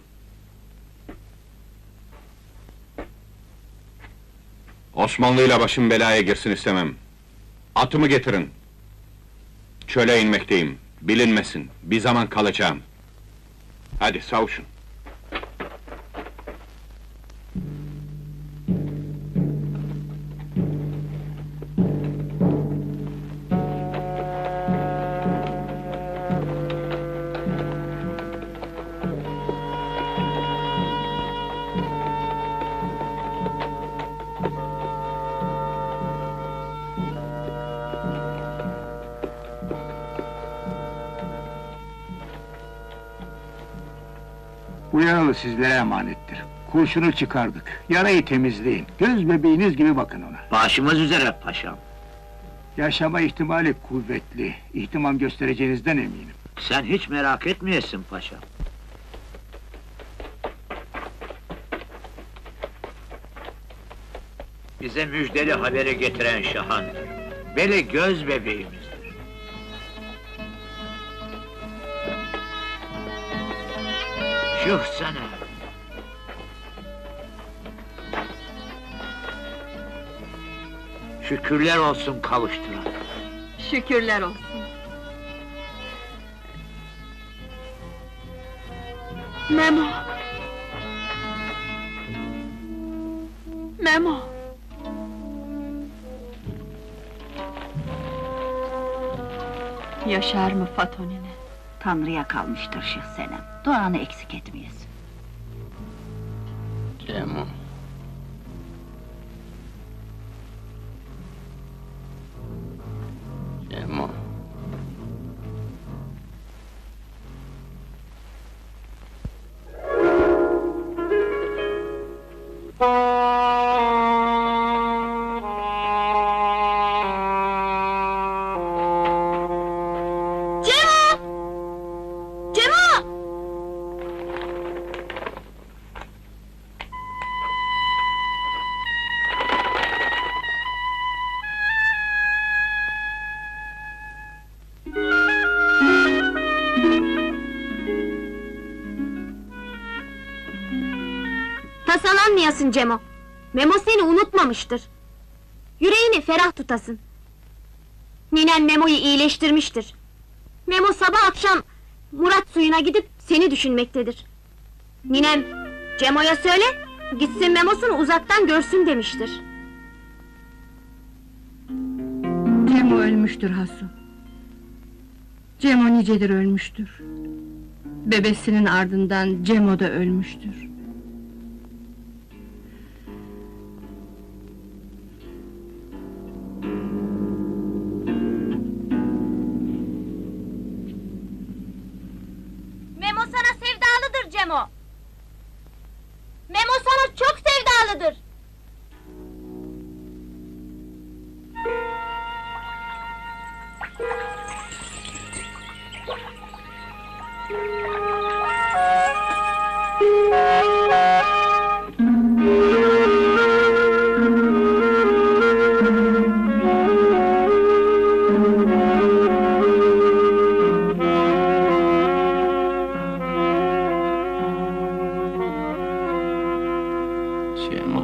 Osmanlı'yla başım belaya girsin istemem. Atımı getirin. Çöle inmekteyim. Bilinmesin. Bir zaman kalacağım. Hadi savuşun. Bu yaralı sizlere emanettir. Kurşunu çıkardık. Yarayı temizleyin. Göz bebeğiniz gibi bakın ona. Başımız üzere paşam. Yaşama ihtimali kuvvetli. İhtimam göstereceğinizden eminim. Sen hiç merak etmeyesin paşam. Bize müjdeli haberi getiren şahandır. Beli göz bebeğimizdir. Şuh sana! Şükürler olsun kavuşturan. Şükürler olsun. Memo! Memo! Yaşar mı Fato nene? Tanrı'ya kalmıştır Şıh Senem. Duanı eksik etmeyesin. Cemo. Cemo. Tasalanmayasın Cemo. Memo seni unutmamıştır. Yüreğini ferah tutasın. Ninen Memo'yu iyileştirmiştir. Memo sabah akşam Murat suyuna gidip seni düşünmektedir. Ninem Cemo'ya söyle, gitsin Memo'sunu uzaktan görsün demiştir. Cemo ölmüştür Hasu. Cemo nicedir ölmüştür. Bebesinin ardından Cemo da ölmüştür. Memo! Memo sana çok sevdalıdır! Cemo.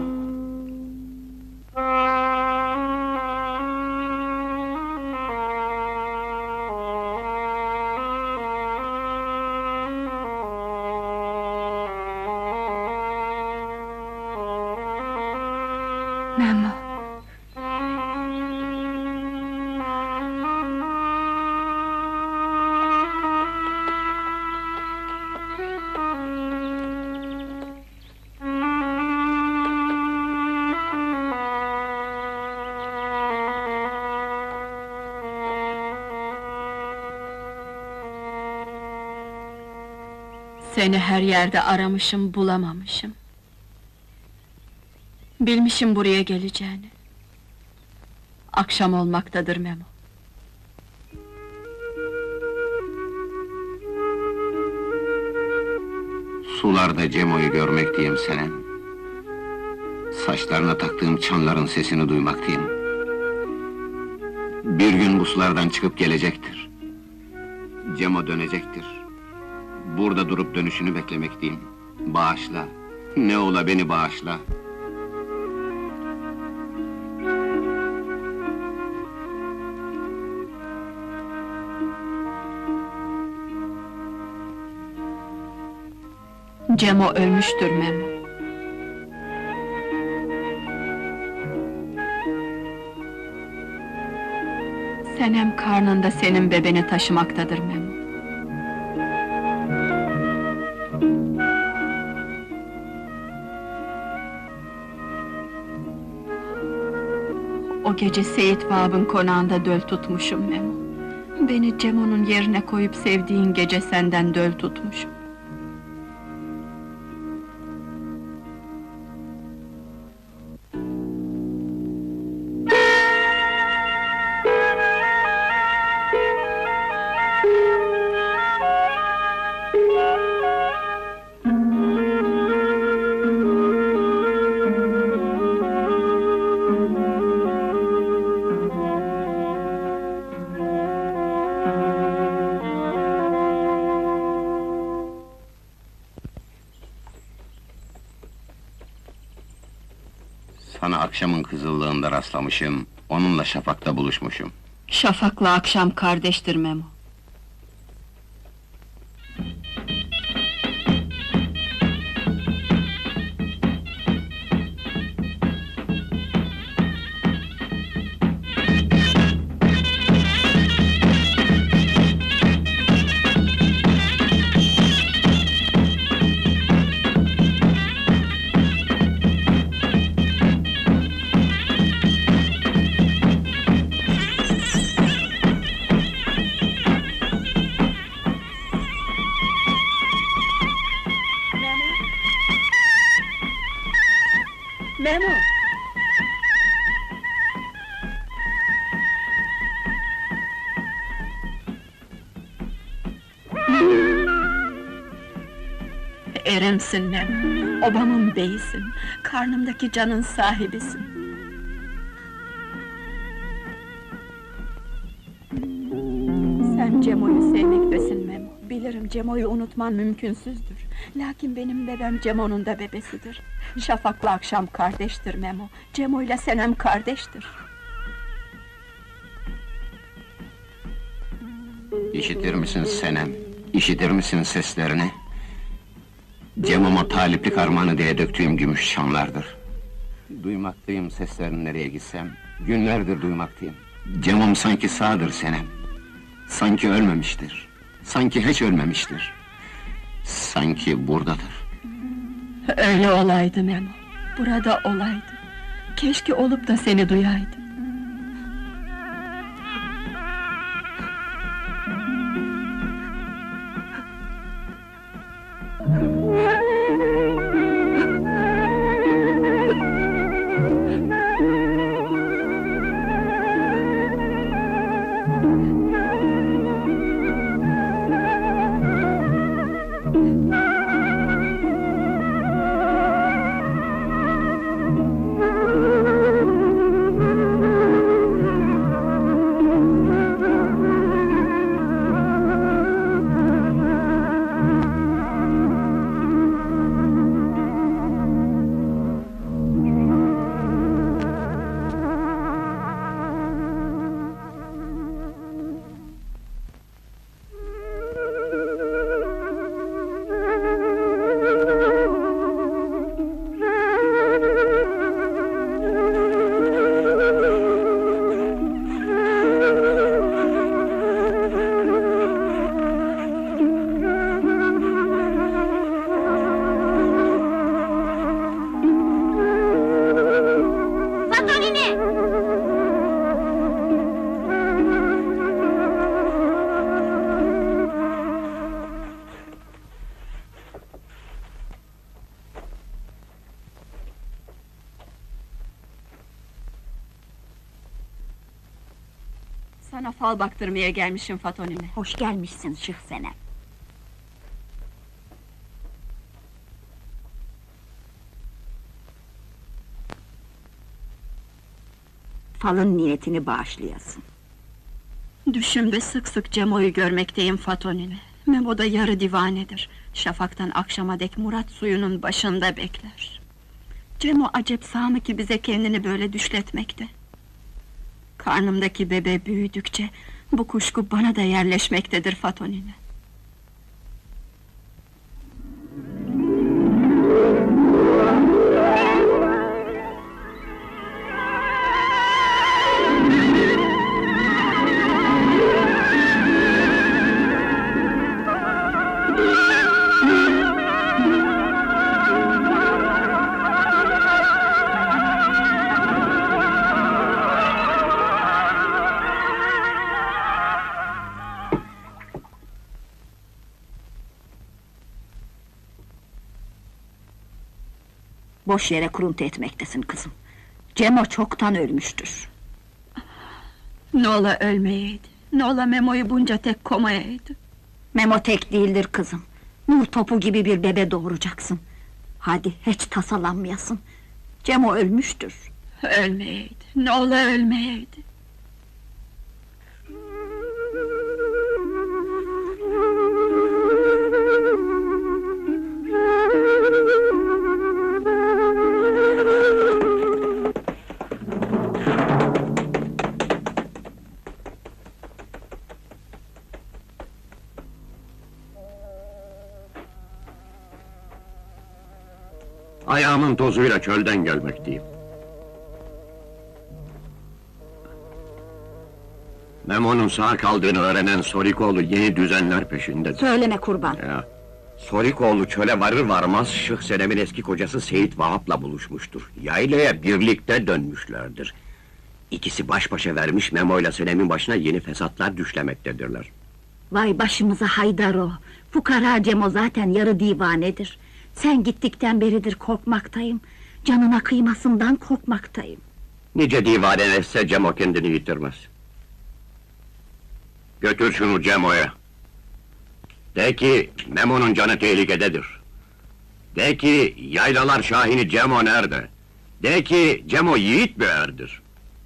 Memo. Seni her yerde aramışım, bulamamışım. Bilmişim buraya geleceğini. Akşam olmaktadır Memo. Sularda Cemo'yu görmekteyim Senem. Saçlarına taktığım çanların sesini duymaktayım. Bir gün bu sulardan çıkıp gelecektir. Cemo dönecektir. Burada durup dönüşünü beklemekteyim. Bağışla, ne ola beni bağışla. Cemo ölmüştür Memo. Senem karnında senin bebeni taşımaktadır Memo. O gece Seyit Vahap'ın konağında döl tutmuşum Memo. Beni Cemo'nun yerine koyup sevdiğin gece senden döl tutmuşum. Sana akşamın kızıllığında rastlamışım, onunla şafakta buluşmuşum. Şafakla akşam kardeştir Memo. Memo! Erimsin Memo, obamın beyisin, karnımdaki canın sahibisin. Sen Cemo'yu sevmektesin Memo, bilirim Cemo'yu unutman mümkünsüzdür. Lakin benim bebem Cemo'nun da bebesidir. Şafak'la akşam kardeştir Memo, Cemo'yla Senem kardeştir. İşitir misin Senem? İşitir misin seslerini? Cemo'ma taliplik armağanı diye döktüğüm gümüş şamlardır. Duymaktayım seslerini nereye gitsem, günlerdir duymaktayım. Cemom sanki sağdır Senem. Sanki ölmemiştir. Sanki hiç ölmemiştir. Sanki buradadır. Öyle olaydı Memo, burada olaydı. Keşke olup da seni duyaydım. Sana fal baktırmaya gelmişim Fatonine. Hoş gelmişsin Şıh Senem. Falın niyetini bağışlayasın. Düşümde sık sık Cemo'yu görmekteyim Fatonine. Memo da yarı divanedir. Şafaktan akşama dek Murat suyunun başında bekler. Cemo acep sağ mı ki bize kendini böyle düşletmekte? Karnımdaki bebe büyüdükçe bu kuşku bana da yerleşmektedir Fatonine. Boş yere kuruntu etmektesin kızım. Cemo çoktan ölmüştür. Ne ola ölmeyeydi, ne ola Memo'yu bunca tek komayaydı. Memo tek değildir kızım. Nur topu gibi bir bebe doğuracaksın. Hadi hiç tasalanmayasın. Cemo ölmüştür. Ölmeyeydi, ne ola ölmeyeydi. Ayağımın tozuyla çölden gelmekteyim. Memo'nun sağ kaldığını öğrenen Sorikoğlu yeni düzenler peşindedir. Söyleme kurban. Ya, Sorikoğlu çöle varır varmaz Şıh Senem'in eski kocası Seyit Vahap'la buluşmuştur. Yaylaya birlikte dönmüşlerdir. İkisi baş başa vermiş Memo'yla Senem'in başına yeni fesatlar düşlemektedirler. Vay başımıza Haydaro! Fukara Cemo zaten yarı divanedir. Sen gittikten beridir korkmaktayım. Canına kıymasından korkmaktayım. Nice divaneleşse Cemo kendini yitirmez. Götür şunu Cemo'ya. De ki Memo'nun canı tehlikededir. De ki yaylalar şahini Cemo nerede? De ki Cemo yiğit bir erdir.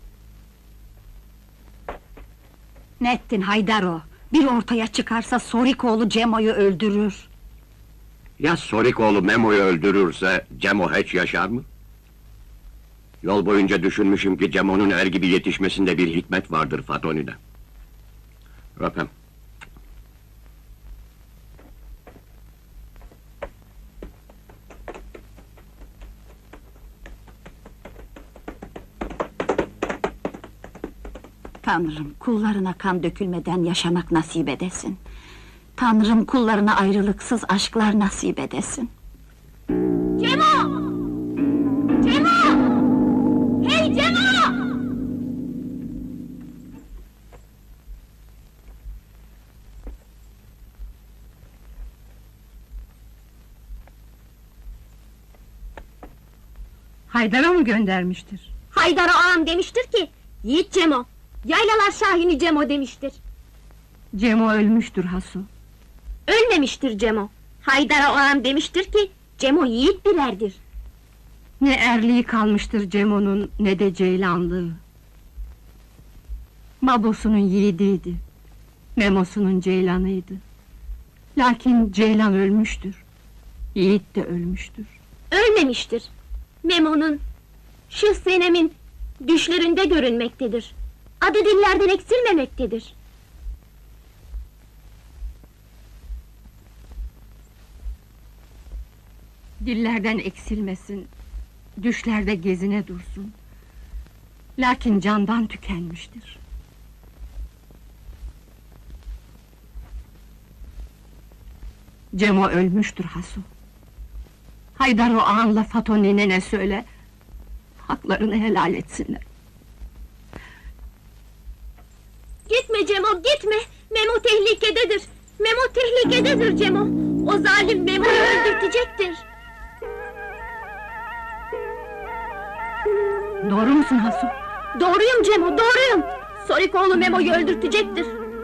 Ne ettin Haydaro? Bir ortaya çıkarsa Sorikoğlu Cemo'yu öldürür. Ya Sorikoğlu Memo'yu öldürürse Cemo hiç yaşar mı? Yol boyunca düşünmüşüm ki Cemo'nun er gibi yetişmesinde bir hikmet vardır Fatonine. Öpem. Tanrım kullarına kan dökülmeden yaşamak nasip edesin. Tanrım kullarına ayrılıksız aşklar nasip edesin. Cemo! Cemo! Hey Cemo! Haydar'a mı göndermiştir? Haydar ağam demiştir ki, yiğit Cemo, yaylalar şahini Cemo demiştir. Cemo ölmüştür Hasu. Ölmemiştir Cemo. Haydar ağam demiştir ki, Cemo yiğit bir erdir. Ne erliği kalmıştır Cemo'nun, ne de ceylanlığı. Babosunun yiğidiydi, Memo'sunun ceylanıydı. Lakin ceylan ölmüştür, yiğit de ölmüştür. Ölmemiştir. Memo'nun, Şıh Senem'in düşlerinde görünmektedir. Adı dillerden eksilmemektedir. Dillerden eksilmesin, düşlerde gezine dursun. Lakin candan tükenmiştir. Cemo ölmüştür Hasu. Haydar o ağanla Fato nenene söyle, haklarını helal etsinler. Gitme Cemo, gitme! Memo tehlikededir! Memo tehlikededir Cemo! O zalim Memo'yu öldürtecektir! Doğru musun Hasu? Doğruyum Cemo, doğruyum! Sorikoğlu Memo'yu öldürtecektir.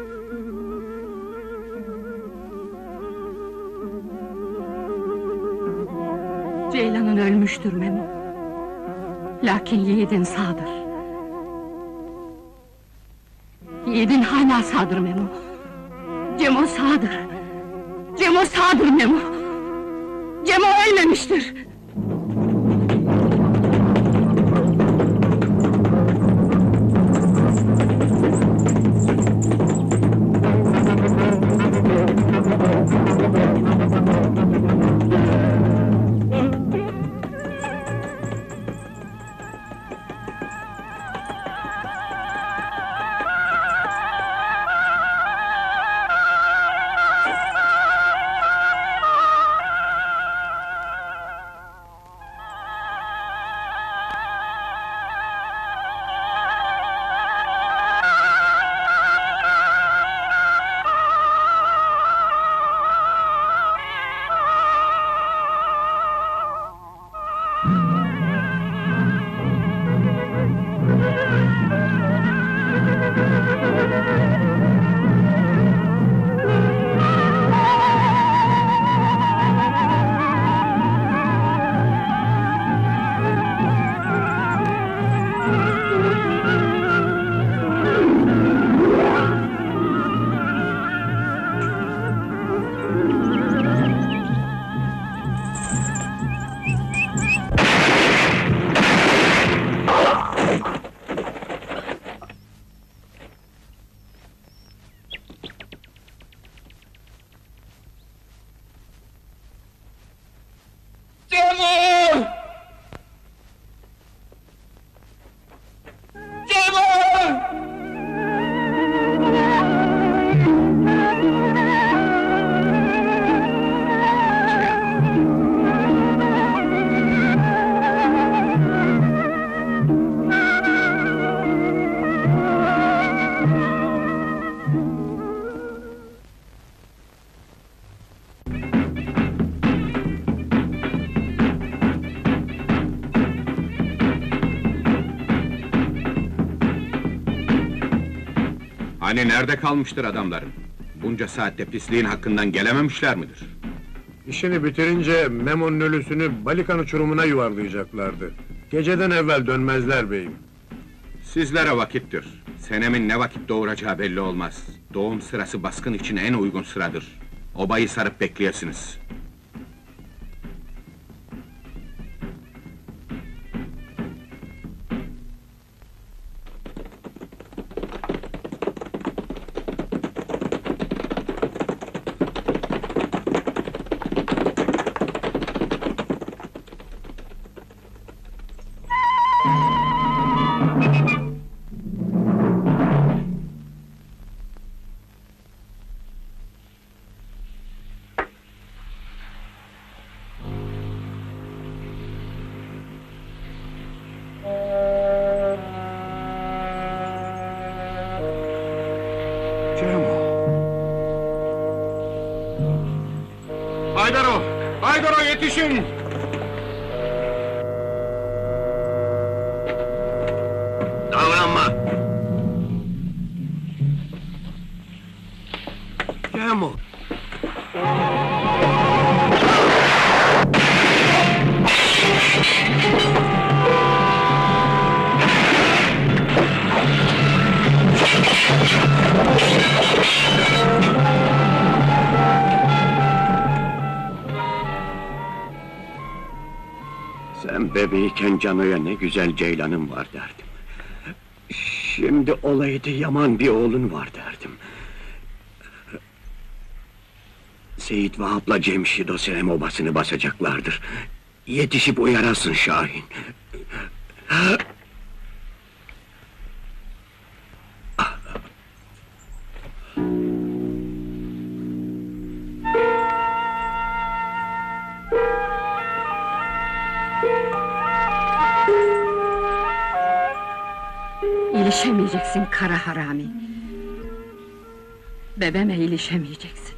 Ceylan'ın ölmüştür Memo. Lakin yiğidin sağdır. Yiğidin hala sağdır Memo. Cemo sağdır. Cemo sağdır Memo. Cemo ölmemiştir. Hani nerede kalmıştır adamların? Bunca saatte pisliğin hakkından gelememişler midir? İşini bitirince Memo'nun ölüsünü Balikan uçurumuna yuvarlayacaklardı. Geceden evvel dönmezler beyim. Sizlere vakittir. Senemin ne vakit doğuracağı belli olmaz. Doğum sırası baskın için en uygun sıradır. Obayı sarıp bekleyesiniz. Haydaro! Haydaro yetişin! Davranma! Cemo! Sen bebeyken Cano'ya ne güzel ceylanın var derdim. Şimdi olaydı yaman bir oğlun var derdim. Seyit Vahap'la Cemşid o Senem obasını basacaklardır. Yetişip uyarasın Şahin. İlişemeyeceksin kara harami. Bebeme ilişemeyeceksin.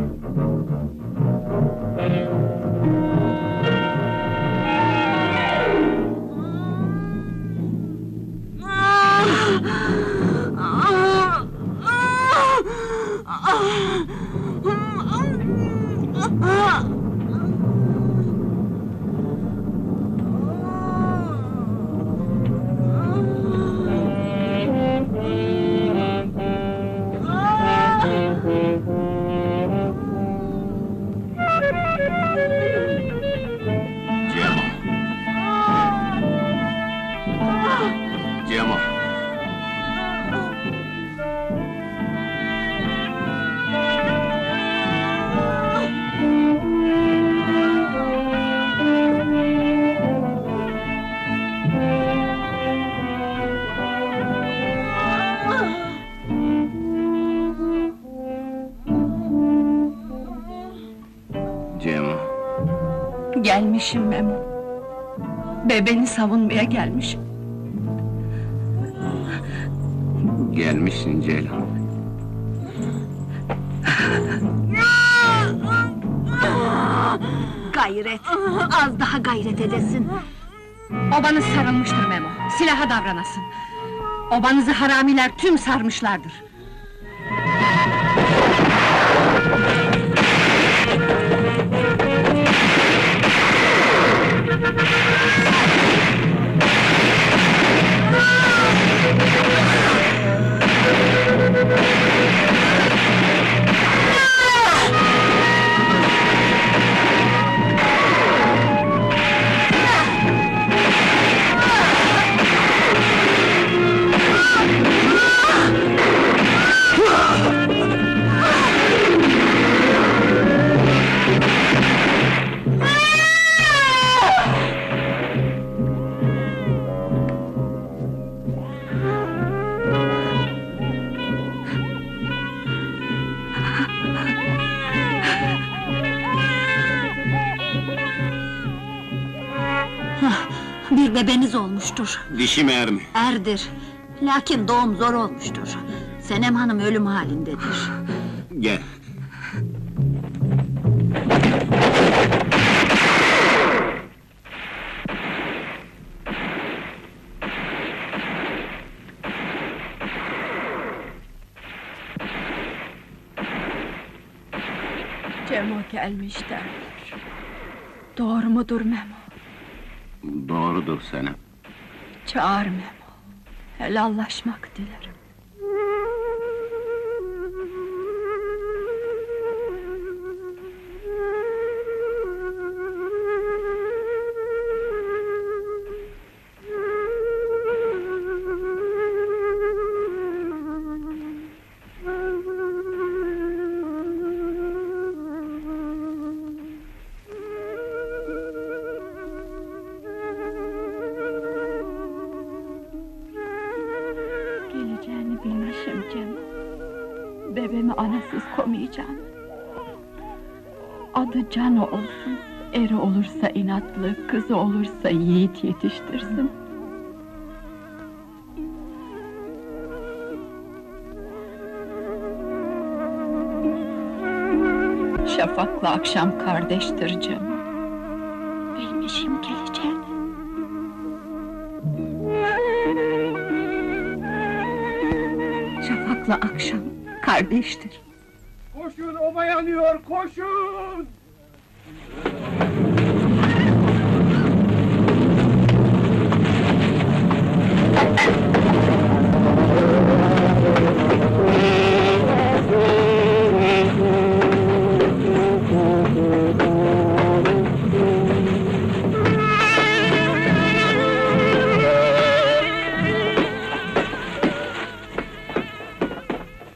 Cemo. Cemo. Gelmişim Memo. Bebeğini savunmaya gelmişim. Gelmişsin Ceylan. Gayret, az daha gayret edesin. Obanız sarılmıştır Memo, silaha davranasın. Obanızı haramiler tüm sarmışlardır. Bir bebeğiniz olmuştur. Dişi mi er mi? Erdir. Lakin doğum zor olmuştur. Senem Hanım ölüm halindedir. Gel. Cemo gelmiş derler. Doğru mudur Memo? Doğrudur Senem. Çağır Memo. Helallaşmak dilerim. Geleceğini bilmişim Cem. Bebeğimi anasız koymayacağım. Adı Cano olsun. Eri olursa inatlı, kızı olursa yiğit yetiştirsin. Şafak'la akşam kardeştir Cem. Bilmişim geleceğini. Şafak'la akşam kardeştir. Koşun, oba yanıyor, koşun!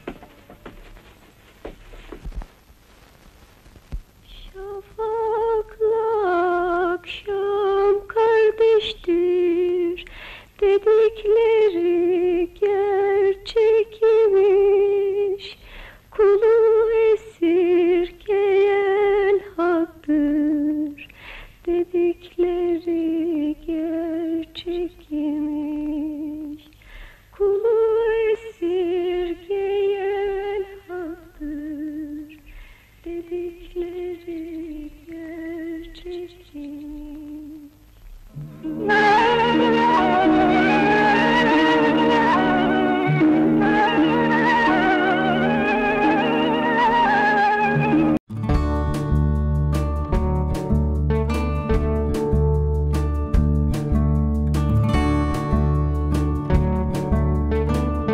Şafak dedikleri gerçekmiş.